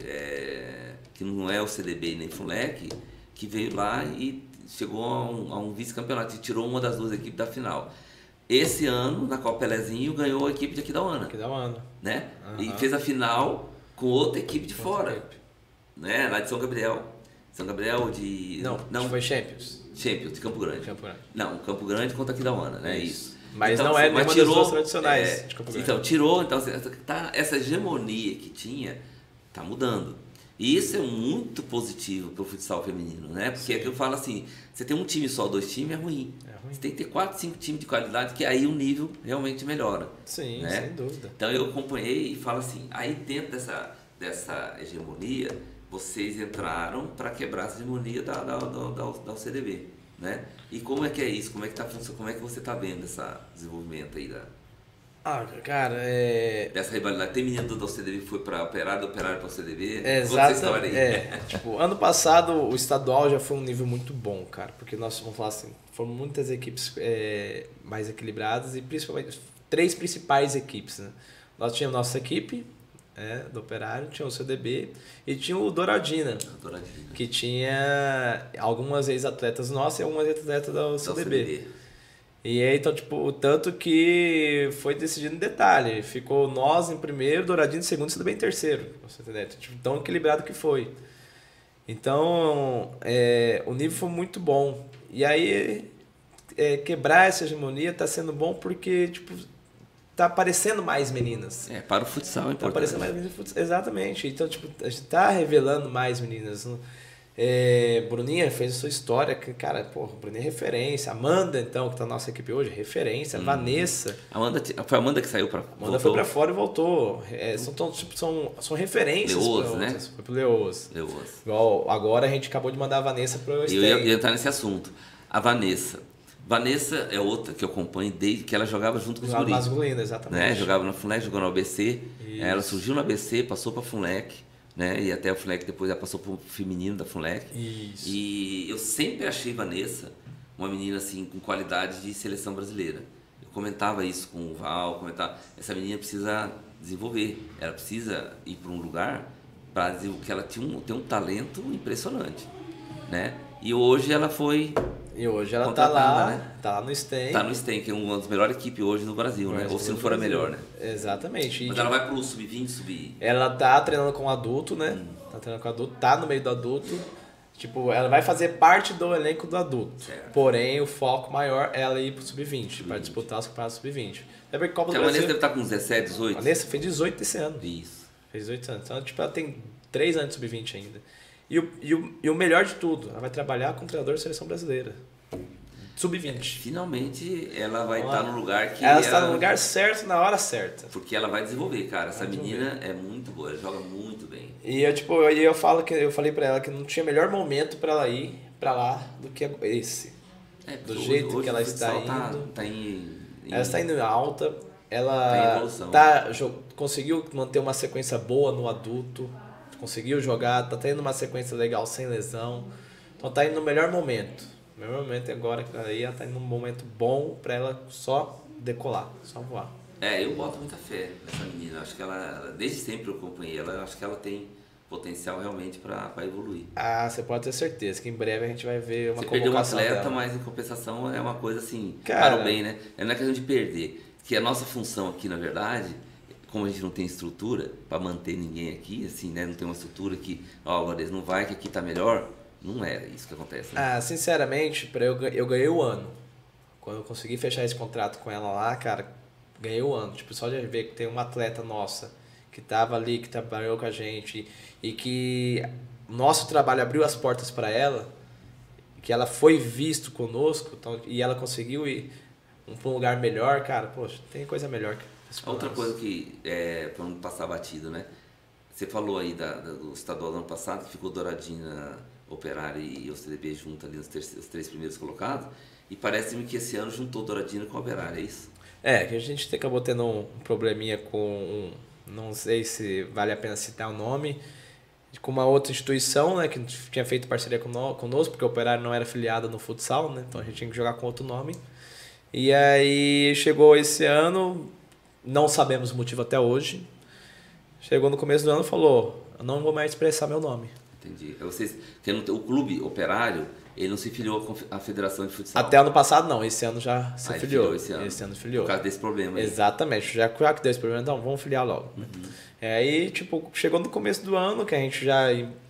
que não é o CDB nem FUNLEC, que veio lá e chegou a um vice-campeonato e tirou uma das duas equipes da final. Esse ano, na Copa Pelezinho, ganhou a equipe de Aquidauana. Né? Uhum. E fez a final com outra equipe de fora. Né? Lá de São Gabriel. São Gabriel de... Não, foi Champions. Champions, de Campo Grande. Não, Campo Grande contra Aquidauana, né? Isso. Mas então, não é nenhuma das duas tradicionais de Campo Grande. Então, tirou. Então, essa hegemonia que tinha, tá mudando. E isso é muito positivo para o futsal feminino, né? Porque é que eu falo assim, você tem um time só, 2 times, é ruim. Você tem que ter 4, 5 times de qualidade, que aí o nível realmente melhora. Sim, né? Sem dúvida. Então eu acompanhei e falo assim, aí dentro dessa hegemonia, vocês entraram para quebrar essa hegemonia da UCDB, né? E como é que é isso? Como é que tá funcionando? Como é que você está vendo esse desenvolvimento aí cara, dessa rivalidade? Tem menino do CDB que foi para Operário, do Operário para o CDB? Exato. Tipo, ano passado o estadual já foi um nível muito bom, cara, porque nós vamos falar assim, foram muitas equipes mais equilibradas e principalmente 3 principais equipes, né? Nós tínhamos nossa equipe do Operário, tinha o CDB e tinha o Douradina, que tinha algumas ex-atletas nossas e algumas ex-atletas do CDB. E aí, então, tipo, tanto que foi decidido em detalhe. Ficou nós em primeiro, Douradinho em segundo e CDB em terceiro. Você entendeu? Tipo, tão equilibrado que foi. Então, o nível foi muito bom. E aí, quebrar essa hegemonia tá sendo bom porque, tipo, tá aparecendo mais meninas. Para o futsal é importante. Tá aparecendo mais meninas no futsal. Exatamente. Então, tipo, a gente tá revelando mais meninas. Bruninha fez a sua história, que, cara, Bruninha é referência. Amanda, então, que tá na nossa equipe hoje, referência. Vanessa. Foi a Amanda que saiu para Amanda foi para fora e voltou. São referências. Leoas, né? Foi pro Leoas. Igual, agora a gente acabou de mandar a Vanessa pro Stay. Eu ia entrar nesse assunto. A Vanessa é outra que eu acompanho desde que ela jogava junto com os guris. Masculina, exatamente. Né? Jogava na FUNLEC, jogou no ABC. Isso. Ela surgiu no ABC, passou para a FUNLEC. Né? E até a FUNLEC depois ela passou para o feminino da FUNLEC. Isso. E eu sempre achei Vanessa uma menina assim com qualidade de seleção brasileira. Eu comentava isso com o Val, essa menina precisa desenvolver, ela precisa ir para um lugar para que ela tem um talento impressionante, né? E hoje ela foi tá lá, né? Tá lá no STEM. Tá no STEM, que é uma das melhores equipes hoje no Brasil, né? Ou se não for a melhor, né? Exatamente. Mas ela vai pro sub-20, Ela tá treinando com adulto, né? Tá treinando com adulto, tá no meio do adulto. Tipo, ela vai fazer parte do elenco do adulto. Certo. Porém, o foco maior é ela ir pro sub-20, para disputar os campeonatos sub-20. A Vanessa deve estar com uns 17, 18? A Vanessa fez 18 esse ano. Isso. Fez 18 anos. Então, tipo, ela tem 3 anos de sub-20 ainda. E o melhor de tudo, ela vai trabalhar com o treinador da seleção brasileira. Sub-20. Finalmente ela vai estar no lugar que ela está no lugar certo, na hora certa. Porque ela vai desenvolver, cara. Essa menina é muito boa, ela joga muito bem. E eu falei pra ela que não tinha melhor momento pra ela ir pra lá do que esse. Do jeito hoje que ela está indo. Ela está indo alta. Ela conseguiu manter uma sequência boa no adulto. Conseguiu jogar, tá tendo uma sequência legal sem lesão. Então tá indo no melhor momento. O melhor momento é agora, que ela tá indo num momento bom pra ela só decolar, só voar. Eu boto muita fé nessa menina. Acho que ela, desde sempre eu acompanhei ela, acho que ela tem potencial realmente pra evoluir. Você pode ter certeza que em breve a gente vai ver uma convocação. Você perdeu um atleta, dela. Mas em compensação é uma coisa assim, cara, para o bem, né? Não é questão de perder. Que a nossa função aqui, na verdade, como a gente não tem estrutura para manter ninguém aqui, assim, né? Não tem uma estrutura que, Vanessa, não vai que aqui tá melhor. Não é isso que acontece. Né? Sinceramente, eu ganhei o ano. Quando eu consegui fechar esse contrato com ela lá, cara, ganhei o ano. Tipo, só de ver que tem uma atleta nossa que tava ali, que trabalhou com a gente e que nosso trabalho abriu as portas para ela, que ela foi visto conosco, então, e ela conseguiu ir para um lugar melhor, cara, poxa, tem coisa melhor que isso. Outra coisa que, para não passar batido, né? Você falou aí do estadual do ano passado, que ficou Douradina, Operário e o CDB junto ali, os 3 primeiros colocados, e parece-me que esse ano juntou Douradina com o Operário, é isso? Que a gente acabou tendo um probleminha com, não sei se vale a pena citar o nome, com uma outra instituição, né, que tinha feito parceria conosco, porque o Operário não era afiliado no futsal, né, então a gente tinha que jogar com outro nome. E aí chegou esse ano, não sabemos o motivo até hoje. Chegou no começo do ano e falou, eu não vou mais expressar meu nome. Entendi. Vocês, o clube Operário, ele não se filiou à Federação de Futsal? Até ano passado não, esse ano já se filiou. Esse ano filiou. Por causa desse problema aí. Exatamente, já que deu esse problema, então vamos filiar logo. Aí, tipo, chegou no começo do ano, que a gente já...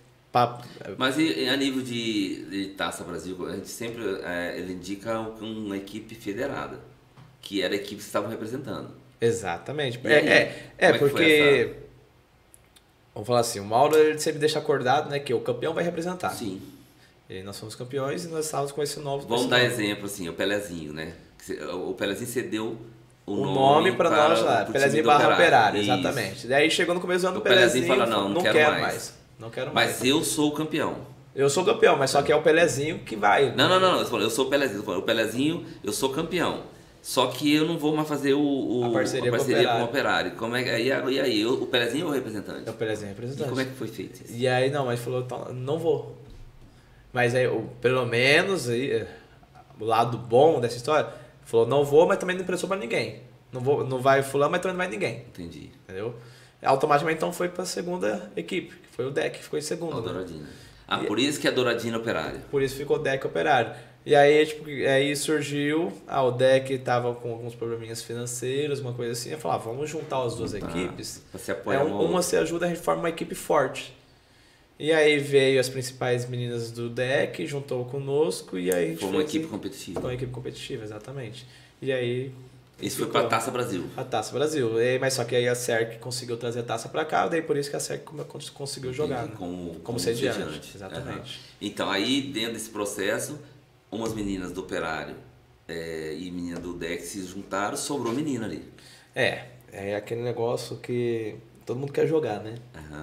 Mas e a nível de Taça Brasil, a gente sempre ele indica uma equipe federada, que era a equipe que estavam representando. Exatamente. Aí, porque... Vamos falar assim, o Mauro ele sempre deixa acordado, né, que o campeão vai representar. Sim. E nós somos campeões e nós estávamos com esse novo... Vamos dar exemplo, assim, o Pelezinho, né? O Pelezinho cedeu o nome para nós lá, Pelezinho barra Operário, exatamente. Daí chegou no começo do ano o Pelezinho fala, não quero mais. Não quero mais. Mas eu sou o campeão. Eu sou campeão, mas só que é o Pelezinho que vai. Não, eu sou o Pelezinho. O Pelezinho, eu sou campeão. Só que eu não vou mais fazer a parceria com o Operário. Como é, e aí? O Pelezinho é o representante? É o Pelezinho representante. E como é que foi feito isso? E aí, não, mas falou, não vou. Mas aí, pelo menos, aí, o lado bom dessa história, falou, não vou, mas também não emprestou pra ninguém. Não vai fulano, mas também não vai ninguém. Entendi. Entendeu? Automaticamente, então, foi pra segunda equipe, que foi o DEC, que ficou em segundo. O Douradina. Por isso que é Douradina Operário. Por isso ficou o DEC Operário. E aí, tipo, aí surgiu, o DEC tava com alguns probleminhas financeiros, uma coisa assim, eu falava, vamos juntar as duas equipes. Pra se apoiar uma se ajuda, a gente forma uma equipe forte. E aí veio as principais meninas do DEC, juntou conosco e aí a gente foi uma equipe competitiva. Foi uma equipe competitiva, exatamente. E aí... Isso foi pra Taça Brasil. A Taça Brasil. Mas só que aí a SERC conseguiu trazer a taça pra cá, daí por isso que a SERC conseguiu jogar. Né? Como sediante. Exatamente. Então aí, dentro desse processo, umas meninas do Operário e menina do DEC se juntaram, sobrou menina ali. É aquele negócio que todo mundo quer jogar, né?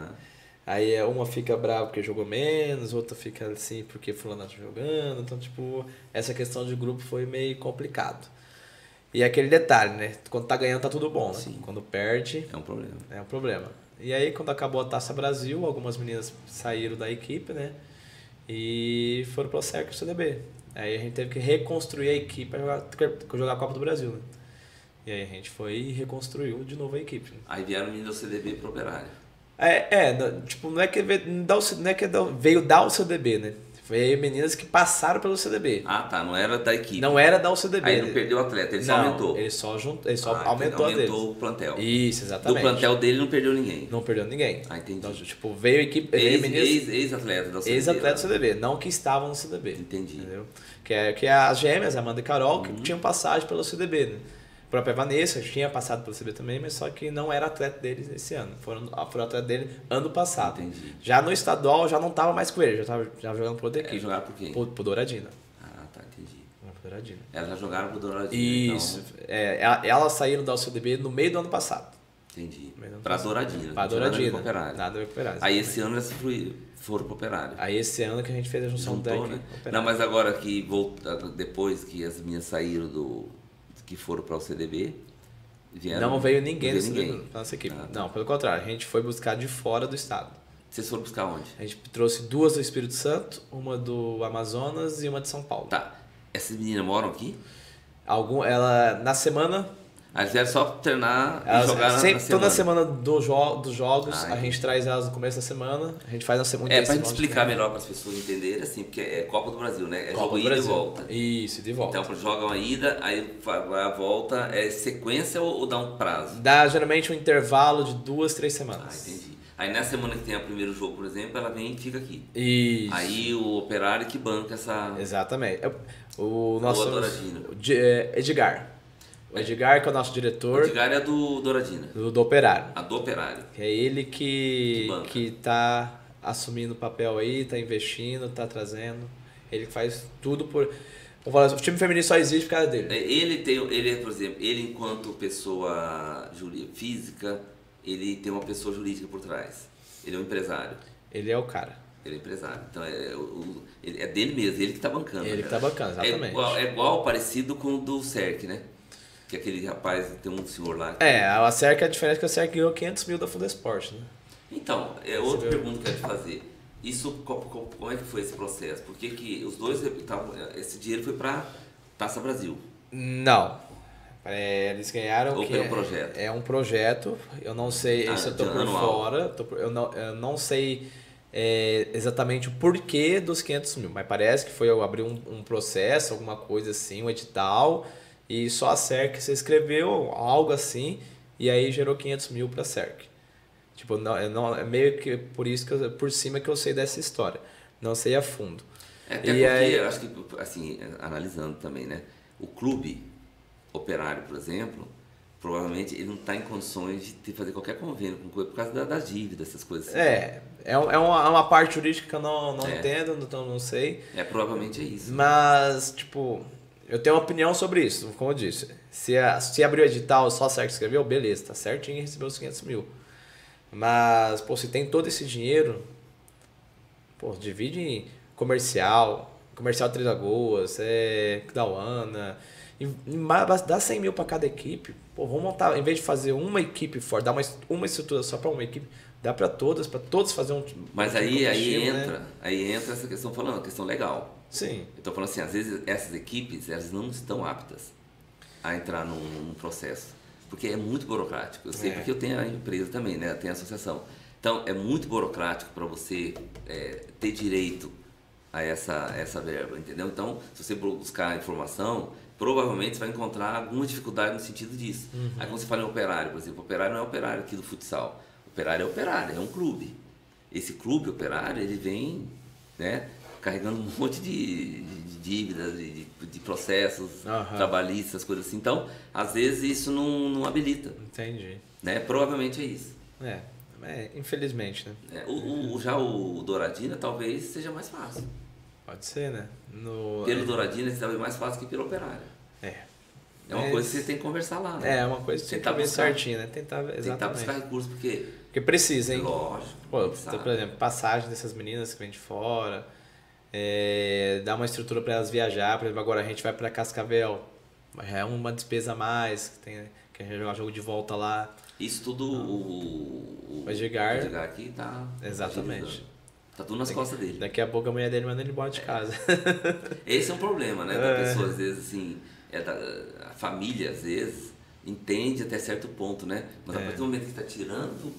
Aí uma fica brava porque jogou menos, outra fica assim porque fulano tá jogando. Então, tipo, essa questão de grupo foi meio complicado. E aquele detalhe, né? Quando tá ganhando tá tudo bom, né? Sim. Quando perde... É um problema. É um problema. E aí, quando acabou a Taça Brasil, algumas meninas saíram da equipe, né? E foram pro SERC CDB. Aí a gente teve que reconstruir a equipe para jogar a Copa do Brasil, né? E aí a gente foi e reconstruiu de novo a equipe. Né? Aí vieram meninas do CDB pro Operário. Tipo, não é que veio dar o CDB, né? Veio meninas que passaram pelo CDB. Tá. Não era da equipe. Não era da UCDB. Aí não perdeu o atleta, ele só aumentou. Ele só aumentou a deles. Aumentou o plantel. Isso, exatamente. Do plantel dele não perdeu ninguém. Não perdeu ninguém. Entendi. Então, tipo, veio a equipe... Ex-atleta da CDB. Ex-atleta do CDB, não que estavam no CDB. Entendi. Entendeu? Que é as gêmeas, Amanda e Carol, que tinham passagem pelo CDB, né? A própria Vanessa tinha passado pelo CDB também, mas só que não era atleta deles esse ano. Foram atleta dele ano passado. Entendi. Já no estadual, já não estava mais com ele, já estava jogando por outra equipe. Jogaram por quem? Por Douradina. Tá, entendi. Por Douradina. Elas já jogaram por Douradina. Isso. Então... elas saíram da UCDB no meio do ano passado. Entendi. Pra Douradina. Pra Douradina. Nada a ver com Operário. Aí esse ano elas foram pro Operário. Aí esse ano que a gente fez a junção técnica. Né? Não, mas agora que depois que as meninas saíram que foram para o CDB, vieram. Não veio ninguém da nossa equipe. Tá. Não, pelo contrário, a gente foi buscar de fora do estado. Vocês foram buscar onde? A gente trouxe 2 do Espírito Santo, uma do Amazonas e uma de São Paulo. Tá. Essas meninas moram aqui? Na semana... Elas vieram só treinar e jogar na semana. Toda semana dos jogos, a gente traz elas no começo da semana, a gente faz na semana. Pra gente explicar melhor para as pessoas entenderem, assim, porque é Copa do Brasil, né? É Copa jogo ida e volta. Isso, de volta. Então, jogam a ida, aí a volta, é sequência ou dá um prazo? Dá geralmente um intervalo de 2, 3 semanas. Entendi. Aí na semana que tem o primeiro jogo, por exemplo, ela vem e fica aqui. Isso. Aí o Operário que banca essa... Exatamente. O nosso... Edgar. O É. Edgar, que é o nosso diretor. O Edgar é do Douradina. Do Operário. Do Operário. É ele que tá assumindo o papel aí, tá investindo, tá trazendo. Ele faz tudo por... Vamos falar, o time feminino só existe por causa dele. Ele, por exemplo, ele enquanto pessoa física, ele tem uma pessoa jurídica por trás. Ele é um empresário. Ele é o cara. Ele é empresário. Então é dele mesmo, ele que tá bancando. Ele que tá bancando, exatamente. É igual parecido com o do SERC, né? Que aquele rapaz, tem um senhor lá... A SERC, a diferença é que a SERC ganhou 500 mil da Fundesport, né? Então, outra pergunta que eu quero te fazer. Isso, como é que foi esse processo? Por que os dois... esse dinheiro foi para Taça Brasil. Não. Eles ganharam Ou que pelo projeto? é um projeto, eu não sei, isso eu tô por anual. fora, eu não sei exatamente o porquê dos 500 mil, mas parece que foi eu abrir um processo, alguma coisa assim, um edital, e só a CERC se inscreveu, algo assim, e aí gerou 500 mil para a CERC. Tipo, é meio que por isso que por cima que eu sei dessa história, não sei a fundo. Até E porque, aí, eu acho que, assim, analisando também, né? O clube operário, por exemplo, provavelmente ele não está em condições de fazer qualquer convênio com coisa por causa das dívidas, essas coisas assim. uma parte jurídica que eu não É, entendo, então não sei. provavelmente é isso. Mas, tipo, eu tenho uma opinião sobre isso, como eu disse. Se abrir o edital só certo escreveu, beleza, tá certinho e recebeu os 500 mil. Mas, pô, se tem todo esse dinheiro, pô, divide em comercial Três Lagoas, Cauana, dá 100 mil para cada equipe. Pô, vamos montar, em vez de fazer uma equipe fora, dar uma estrutura só para uma equipe, dá para todos fazer um. Mas um aí competitivo, entra, né? aí entra essa questão falando, a questão legal. Sim. Eu estou falando assim, às vezes essas equipes, elas não estão aptas a entrar num processo. Porque é muito burocrático. Eu sei porque eu tenho a empresa também, né? Eu tenho a associação. Então, é muito burocrático para você ter direito a essa verba, entendeu? Então, se você buscar informação, provavelmente você vai encontrar alguma dificuldade no sentido disso. Aí, quando você fala em operário, por exemplo, operário não é operário aqui do futsal. Operário é operário, é um clube. Esse clube operário, ele vem, né, carregando um monte de dívidas, de processos trabalhistas, coisas assim. Então, às vezes isso não habilita. Entendi. Né? Provavelmente é isso. Infelizmente, né? Já o Douradina talvez seja mais fácil. Pode ser, né? Pelo Douradina talvez mais fácil que pelo Operário. É uma coisa que você tem que conversar lá, né? É uma coisa que você tem que ver certinho, né? Tentar buscar recursos, porque precisa, hein? Lógico. Pô, por exemplo, passagem dessas meninas que vêm de fora, dar uma estrutura para elas viajar. Por exemplo, agora a gente vai para Cascavel, é uma despesa a mais, que a gente vai jogar jogo de volta lá. Isso tudo o Edgar aqui tá. Exatamente. Tá tudo nas costas dele. Daqui a pouco a mulher dele manda ele embora de casa. Esse é um problema, né? Da pessoa, às vezes, assim, a família, às vezes, entende até certo ponto, né? Mas a partir do momento que está tirando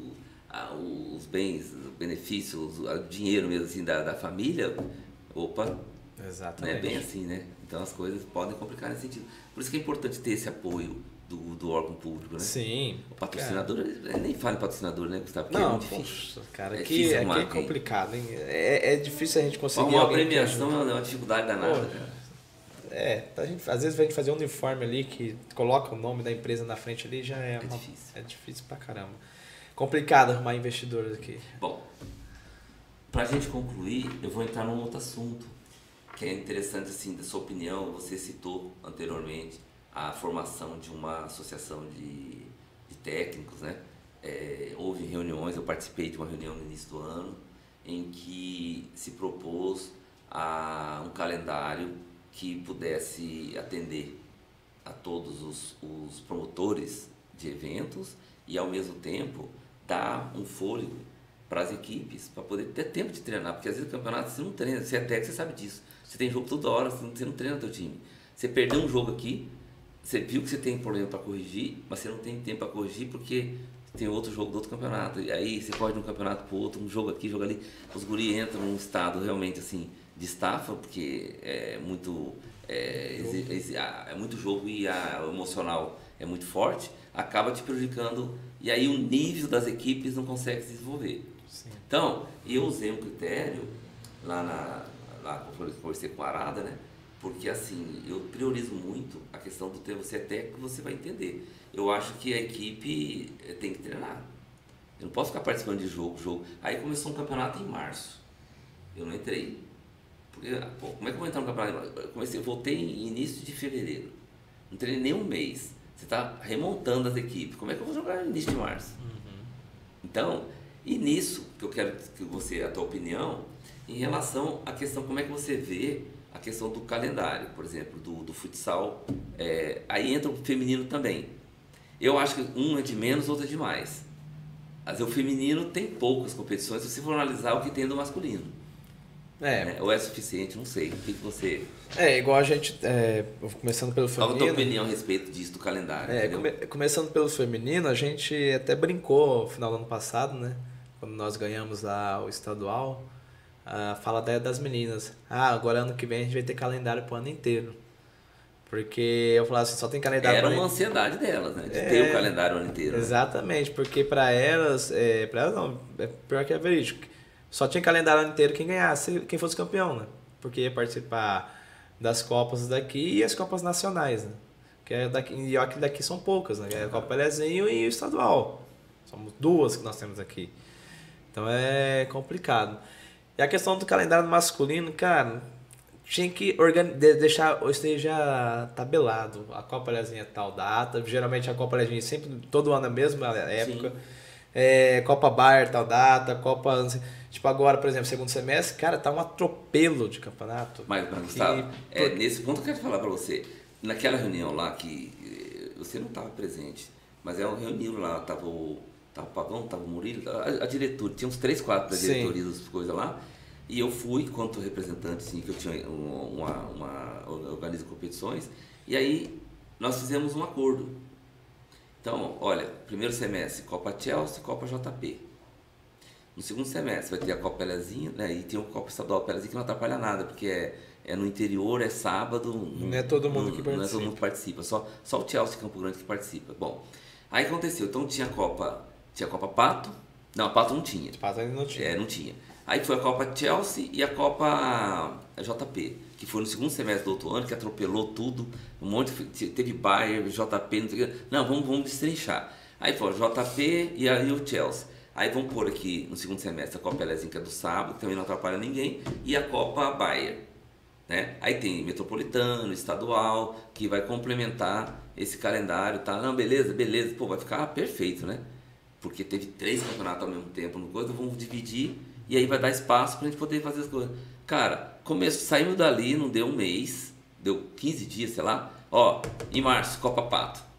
os bens, o benefício, o dinheiro mesmo, assim, da família, opa, exatamente. Não é bem assim, né? Então as coisas podem complicar nesse sentido. Por isso que é importante ter esse apoio do órgão público, né? Sim. O patrocinador, nem fala em patrocinador, né, Gustavo? Porque não, é muito difícil. Cara, aqui é complicado, hein? É difícil a gente conseguir. Uma premiação é uma dificuldade danada, cara. Às vezes a gente fazer um uniforme ali que coloca o nome da empresa na frente ali já difícil. É difícil pra caramba. Complicado arrumar investidores aqui. Bom, pra gente concluir, eu vou entrar num outro assunto que é interessante, assim, da sua opinião. Você citou anteriormente a formação de uma associação de técnicos, né? Houve reuniões, eu participei de uma reunião no início do ano em que se propôs um calendário que pudesse atender a todos os promotores de eventos e, ao mesmo tempo, dar um fôlego para as equipes, para poder ter tempo de treinar, porque às vezes o campeonato você não treina, você é técnico, você sabe disso, você tem jogo toda hora, você não treina o teu time, você perdeu um jogo aqui, você viu que você tem problema para corrigir, mas você não tem tempo para corrigir porque tem outro jogo do outro campeonato, e aí você corre de um campeonato para o outro, um jogo aqui, jogo ali, os guri entram num estado realmente assim de estafa, porque é muito muito jogo e o emocional é muito forte, acaba te prejudicando, e aí o nível das equipes não consegue se desenvolver. Sim. Então, eu usei um critério lá quando eu conversei com a Arada, né? Porque assim, eu priorizo muito a questão do ter você é técnico, você vai entender. Eu acho que a equipe tem que treinar. Eu não posso ficar participando de jogo. Aí começou um campeonato em março. Eu não entrei. Porque, como é que eu vou entrar no campeonato? Eu voltei em início de fevereiro. Não treinei nem um mês. Você está remontando as equipes. Como é que eu vou jogar no início de março? Então, e nisso que eu quero que você, a tua opinião, em relação à questão, como é que você vê a questão do calendário, por exemplo, do futsal, aí entra o feminino também. Eu acho que um é de menos, outro é de mais. Mas o feminino tem poucas competições, se você for analisar o que tem do masculino. Né? Ou é suficiente? Não sei. O que você... Igual a gente, começando pelo feminino... Qual a tua opinião a respeito disso, do calendário? Começando pelo feminino, a gente até brincou no final do ano passado, né? Quando nós ganhamos lá o estadual, fala das meninas. Agora ano que vem a gente vai ter calendário pro ano inteiro. Porque eu falava assim, só tem calendário... Era uma ansiedade delas, né? De ter o calendário o ano inteiro. Exatamente, né? Porque para elas não, pior que é verídico. Só tinha calendário o ano inteiro quem ganhasse, quem fosse campeão, né? Porque ia participar das Copas daqui e as Copas nacionais, né? Que é daqui, e aqui daqui são poucas, né? É a Copa Pelezinho e o estadual. Somos 2 que nós temos aqui. Então é complicado. E a questão do calendário masculino, cara, tinha que deixar, ou esteja tabelado. A Copa Pelezinho é tal data. Geralmente a Copa Pelezinho sempre, todo ano é a mesma época. Copa Bayer tal data, Copa... Tipo agora, por exemplo, segundo semestre, cara, tá um atropelo de campeonato. Mas Gustavo, nesse ponto eu quero falar pra você. Naquela reunião lá que você não estava presente, mas é uma reunião lá, tava o Pavão, tava o Murilo, a diretoria, tinha uns 3, 4 da diretoria das coisas lá, e eu fui, quanto representante, assim, que eu tinha organiza competições, e aí nós fizemos um acordo. Então, olha, primeiro semestre, Copa Chelsea, Copa JP. No segundo semestre vai ter a Copa Pelezinho, né, e tem o Copa Estadual Pelezinho que não atrapalha nada, porque é no interior, é sábado. Não é todo mundo que participa. Não é todo mundo que participa, só o Chelsea Campo Grande que participa. Bom, aí aconteceu, então tinha a Copa Pato, não, a Pato não tinha. Pato ainda não tinha. Não tinha. Aí foi a Copa Chelsea e a Copa JP, que foi no segundo semestre do outro ano, que atropelou tudo, teve Bayern, JP, não sei o que. Não, vamos destrinchar. Aí foi o JP e aí o Chelsea. Aí vamos pôr aqui no segundo semestre a Copa Pelezinho, que é do sábado, que também não atrapalha ninguém, e a Copa Bayer, né? Aí tem Metropolitano, Estadual, que vai complementar esse calendário, tá? Não, beleza, pô, vai ficar perfeito, né? Porque teve 3 campeonatos ao mesmo tempo no coisa, vamos dividir, e aí vai dar espaço pra gente poder fazer as coisas. Cara, saímos dali, não deu um mês, deu 15 dias, sei lá, em março, Copa Pato.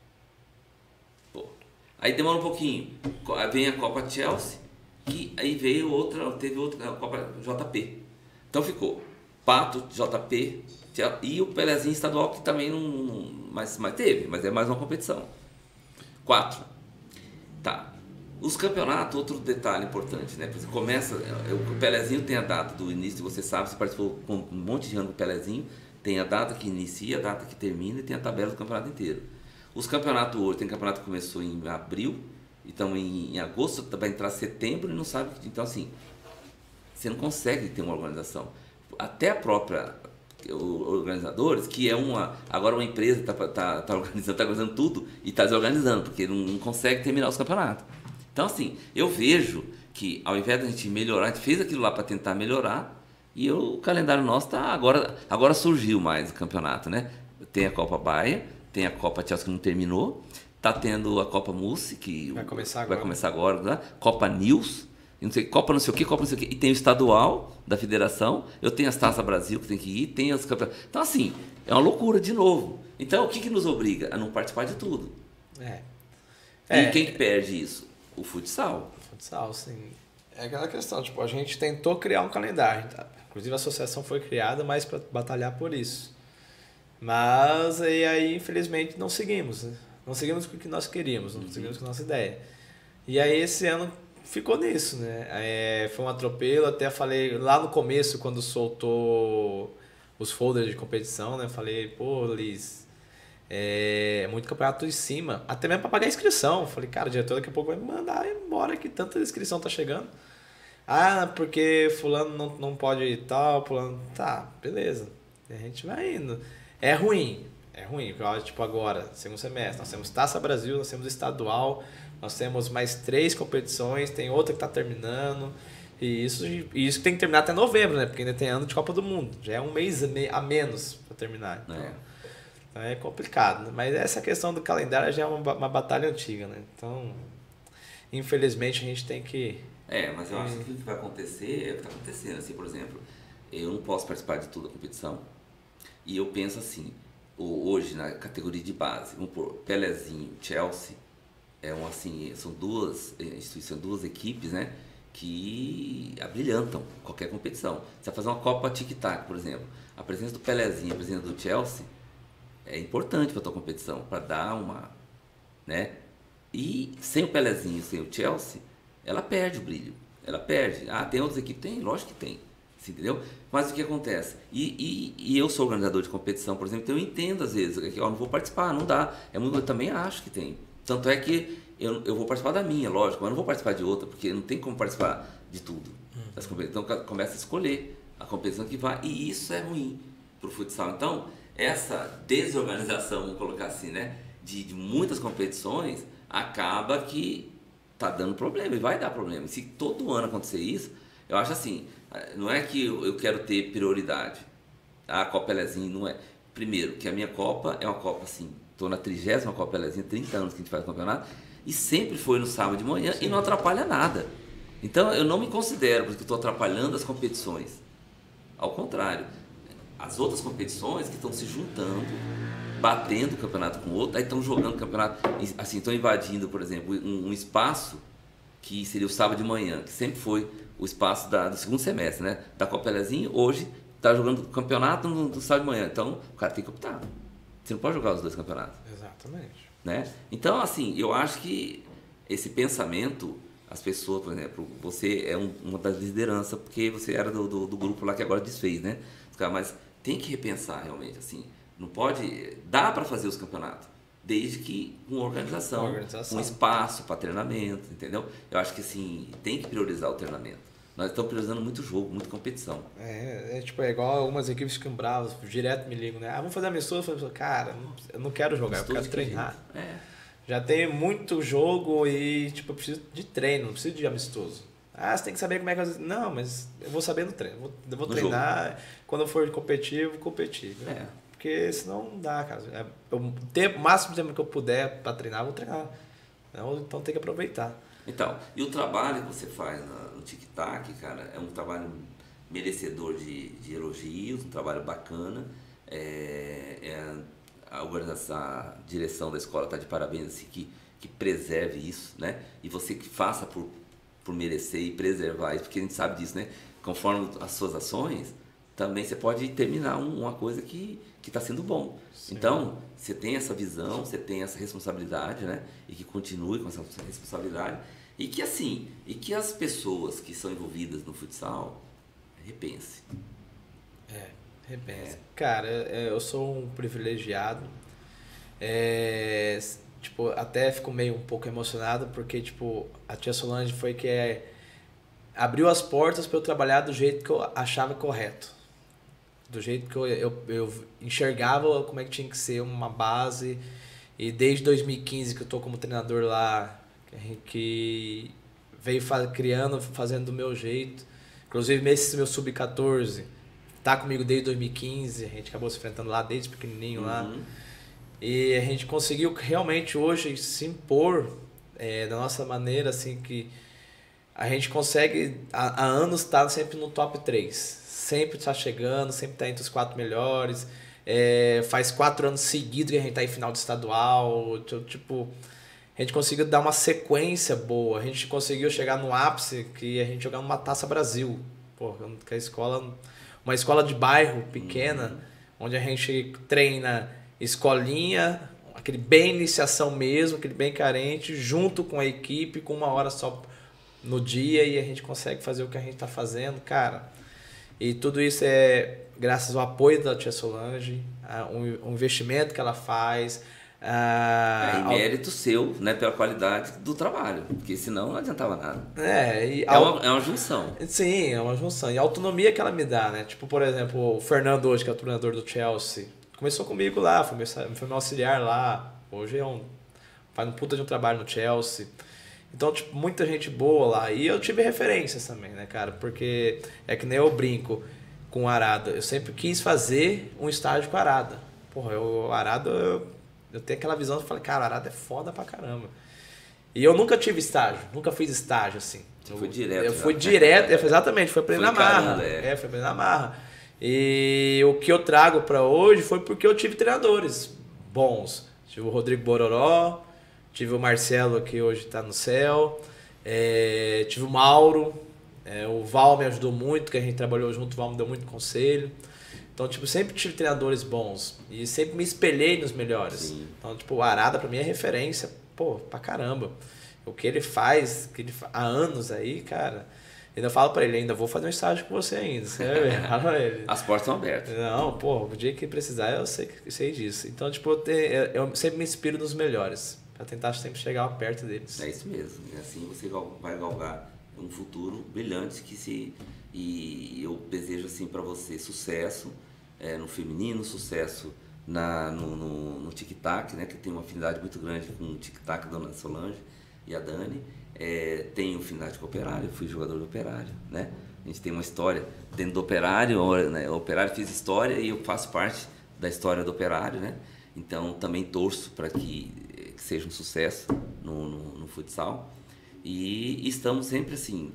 Aí demora um pouquinho, vem a Copa Chelsea, que aí teve outra Copa JP. Então ficou Pato, JP e o Pelezinho estadual, que também mas teve, mas é mais uma competição. 4. Tá. Os campeonatos, outro detalhe importante, né? Você começa, o Pelezinho tem a data do início, você sabe, você participou com um monte de ano do Pelezinho, tem a data que inicia, a data que termina e tem a tabela do campeonato inteiro. Os campeonatos hoje, tem campeonato que começou em abril, então em agosto vai entrar setembro e não sabe. Então assim, você não consegue ter uma organização. Até a própria organizadores, que é agora uma empresa está organizando tudo e está desorganizando, porque não consegue terminar os campeonatos. Então assim, eu vejo que ao invés da gente melhorar, a gente fez aquilo lá para tentar melhorar, e o calendário nosso tá agora surgiu mais o campeonato, né? Tem a Copa Bayer, tem a Copa Chelsea que não terminou, tá tendo a Copa Mousse, que vai começar agora, né? Copa News, não sei, Copa não sei o que, e tem o estadual da federação, eu tenho as Taças Brasil que tem que ir, tem os campeonatos. Então assim, é uma loucura de novo. Então o que nos obriga? A não participar de tudo. E quem que perde isso? O futsal. O futsal, sim. É aquela questão, tipo, a gente tentou criar um calendário, tá? Inclusive a associação foi criada mais para batalhar por isso. Mas aí infelizmente não seguimos, né? Não seguimos com o que nós queríamos, não seguimos com a nossa ideia. E aí esse ano ficou nisso, né? Foi um atropelo, até falei lá no começo, quando soltou os folders de competição, né? Falei, pô, Liz, muito campeonato em cima, até mesmo para pagar a inscrição. Falei, cara, o diretor daqui a pouco vai me mandar embora, que tanta inscrição tá chegando. Porque fulano não pode ir tal, fulano... Tá, beleza. E a gente vai indo. É ruim, porque tipo agora, segundo semestre, nós temos Taça Brasil, nós temos estadual, nós temos mais 3 competições, tem outra que está terminando, e isso tem que terminar até novembro, né? Porque ainda tem ano de Copa do Mundo, já é um mês a menos para terminar. Então é complicado, mas essa questão do calendário já é uma batalha antiga, né? Então, infelizmente a gente tem que... mas eu acho que o que vai acontecer é o que está acontecendo, assim, por exemplo, eu não posso participar de toda a competição. E eu penso assim, hoje na categoria de base, vamos pôr Pelezinho, Chelsea, são duas instituições, 2 equipes, né? que abrilhantam qualquer competição. Você vai fazer uma Copa Tic-Tac, por exemplo. A presença do Pelezinho, a presença do Chelsea é importante para a tua competição, para dar uma, né? E sem o Pelezinho, sem o Chelsea, ela perde o brilho. Ela perde. Ah, tem outras equipes? Tem, lógico que tem. Você entendeu? Mas o que acontece? E eu sou organizador de competição, por exemplo, então eu entendo às vezes que eu não vou participar, não dá. Eu também acho que tem. Tanto é que eu vou participar da minha, lógico, mas não vou participar de outra, porque não tem como participar de tudo. Das competições. Então começa a escolher a competição que vai, e isso é ruim para o futsal. Então, essa desorganização, vamos colocar assim, né, de muitas competições, acaba que tá dando problema, e vai dar problema. E se todo ano acontecer isso, eu acho assim, não é que eu quero ter prioridade. A Copa Pelezinho não é. Primeiro, que a minha Copa é uma Copa assim, estou na 30ª Copa Pelezinho, 30 anos que a gente faz o campeonato, e sempre foi no sábado de manhã. Sim. E não atrapalha nada. Então eu não me considero porque estou atrapalhando as competições. Ao contrário, as outras competições que estão se juntando, batendo o campeonato com o outro, aí estão jogando o campeonato, assim, estão invadindo, por exemplo, um espaço que seria o sábado de manhã, que sempre foi o espaço do segundo semestre, né? Da Copa Pelezinho, hoje está jogando o campeonato no sábado de manhã. Então, o cara tem que optar. Você não pode jogar os dois campeonatos. Exatamente. Né? Então, assim, eu acho que esse pensamento, as pessoas, por exemplo, você é uma das lideranças, porque você era do grupo lá que agora desfez, né? Mas tem que repensar realmente, assim, não pode, dá para fazer os campeonatos, desde que com organização, com espaço para treinamento, entendeu? Eu acho que assim, tem que priorizar o treinamento. Nós estamos priorizando muito jogo, muita competição. Tipo, é igual algumas equipes ficam bravas, direto me ligam, né? Ah, vamos fazer amistoso. Eu falo, cara, eu não quero jogar, eu quero treinar. Já tem muito jogo e, tipo, eu preciso de treino, não preciso de amistoso. Ah, você tem que saber como é que... Não, mas eu vou saber no treino. Eu vou treinar, jogo. Quando eu for competir, eu vou competir. Né? Porque senão não dá, cara. O máximo tempo que eu puder para treinar, eu vou treinar. Então tem que aproveitar. Então, e o trabalho que você faz no Tic-Tac, cara, é um trabalho merecedor de elogios, um trabalho bacana. A organização, a direção da escola está de parabéns, assim, que preserve isso, né? E você que faça por merecer e preservar isso, porque a gente sabe disso, né? Conforme as suas ações, também você pode terminar uma coisa que está sendo bom. Sim. Então, você tem essa visão, você tem essa responsabilidade, né? E que continue com essa responsabilidade. E que assim, e que as pessoas que são envolvidas no futsal repensem. Repense. Cara, eu sou um privilegiado. Tipo, até fico meio um pouco emocionado porque, tipo, a tia Solange foi que abriu as portas para eu trabalhar do jeito que eu achava correto. Do jeito que eu enxergava como é que tinha que ser uma base. E desde 2015 que eu tô como treinador lá, que veio fazendo do meu jeito. Inclusive, esse meu sub-14 tá comigo desde 2015, a gente acabou se enfrentando lá desde pequenininho lá. E a gente conseguiu realmente hoje se impor da nossa maneira, assim, que a gente consegue há anos estar sempre no top 3. Sempre está chegando, sempre está entre os 4 melhores. Faz 4 anos seguidos que a gente está em final de estadual. Tipo, a gente conseguiu dar uma sequência boa. A gente conseguiu chegar no ápice que a gente jogar numa Taça Brasil. Pô, que a escola... Uma escola de bairro pequena, onde a gente treina escolinha, aquele bem iniciação mesmo, aquele bem carente, junto com a equipe, com 1 hora só no dia, e a gente consegue fazer o que a gente está fazendo, cara. E tudo isso é graças ao apoio da tia Solange, um investimento que ela faz. E mérito seu, né, pela qualidade do trabalho, porque senão não adiantava nada. É uma junção. Sim, é uma junção. E a autonomia que ela me dá, né? Tipo, por exemplo, o Fernando hoje, que é o treinador do Chelsea, começou comigo lá, foi meu auxiliar lá. Hoje faz um puta de um trabalho no Chelsea. Então, tipo, muita gente boa lá. E eu tive referências também, né, cara? Porque é que nem eu brinco com o Arada. Eu sempre quis fazer um estágio com o Arada. Porra, o Arada... Eu tenho aquela visão de falar, cara, o Arada é foda pra caramba. E eu nunca tive estágio, nunca fiz estágio assim. Você foi direto. Eu fui direto, exatamente, foi aprender na marra. Foi aprender na marra. E o que eu trago pra hoje foi porque eu tive treinadores bons. Tive o Rodrigo Bororó, tive o Marcelo, que hoje tá no céu. Tive o Mauro, o Val me ajudou muito, que a gente trabalhou junto, o Val me deu muito conselho. Então, tipo, sempre tive treinadores bons e sempre me espelhei nos melhores. Sim. Então, tipo, o Arada pra mim é referência, pô, pra caramba. O que ele faz, há anos aí, cara. Ainda falo pra ele, ainda vou fazer um estágio com você ainda. Você vai ver. Fala pra ele. As portas estão abertas. Não, pô, o dia que precisar eu sei disso. Então, tipo, eu sempre me inspiro nos melhores, pra tentar sempre chegar perto deles. É isso mesmo. E assim você vai galgar um futuro brilhante e eu desejo assim para você sucesso no feminino, sucesso no tic-tac, né, que tem uma afinidade muito grande com o tic-tac da Dona Solange e a Dani. Tenho afinidade com o Operário, fui jogador do Operário, né? A gente tem uma história dentro do Operário, né? O Operário fez história e eu faço parte da história do Operário, né? Então também torço para que seja um sucesso no futsal. E estamos sempre assim,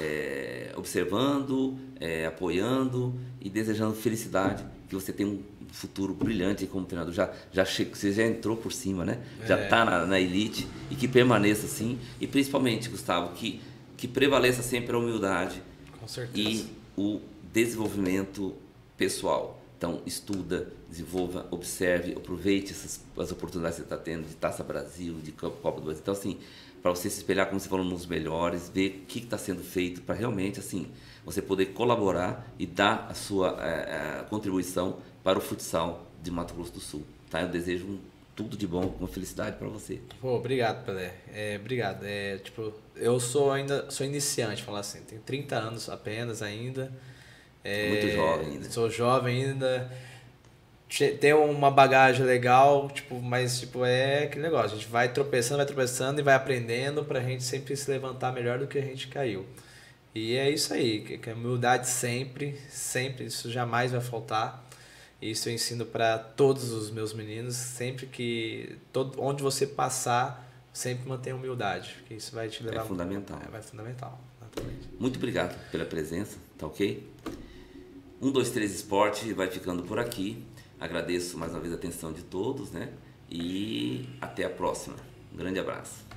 observando, apoiando e desejando felicidade, que você tenha um futuro brilhante como treinador. Você já entrou por cima, né? Já está na elite e que permaneça assim. E principalmente, Gustavo, que prevaleça sempre a humildade. Com certeza. E o desenvolvimento pessoal. Então, estuda, desenvolva, observe, aproveite as oportunidades que você está tendo de Taça Brasil, de Copa do Brasil. Então, assim, para você se espelhar, como você falou, nos melhores, ver o que está sendo feito para realmente, assim, você poder colaborar e dar a sua contribuição para o futsal de Mato Grosso do Sul. Tá? Eu desejo tudo de bom, uma felicidade para você. Pô, obrigado, Pelé. Obrigado. Tipo, eu sou iniciante, falar assim, tenho 30 anos apenas ainda. Muito jovem ainda. Sou jovem ainda. Tenho uma bagagem legal, tipo, mas tipo, aquele negócio, a gente vai tropeçando e vai aprendendo pra gente sempre se levantar melhor do que a gente caiu. E é isso aí, que a humildade sempre, isso jamais vai faltar. Isso eu ensino para todos os meus meninos, sempre onde você passar, sempre mantenha humildade, porque isso vai te levar... É fundamental. Vai fundamental, exatamente. Muito obrigado pela presença, tá ok? 1, 2, 3 Esporte vai ficando por aqui. Agradeço mais uma vez a atenção de todos, né? E até a próxima. Um grande abraço.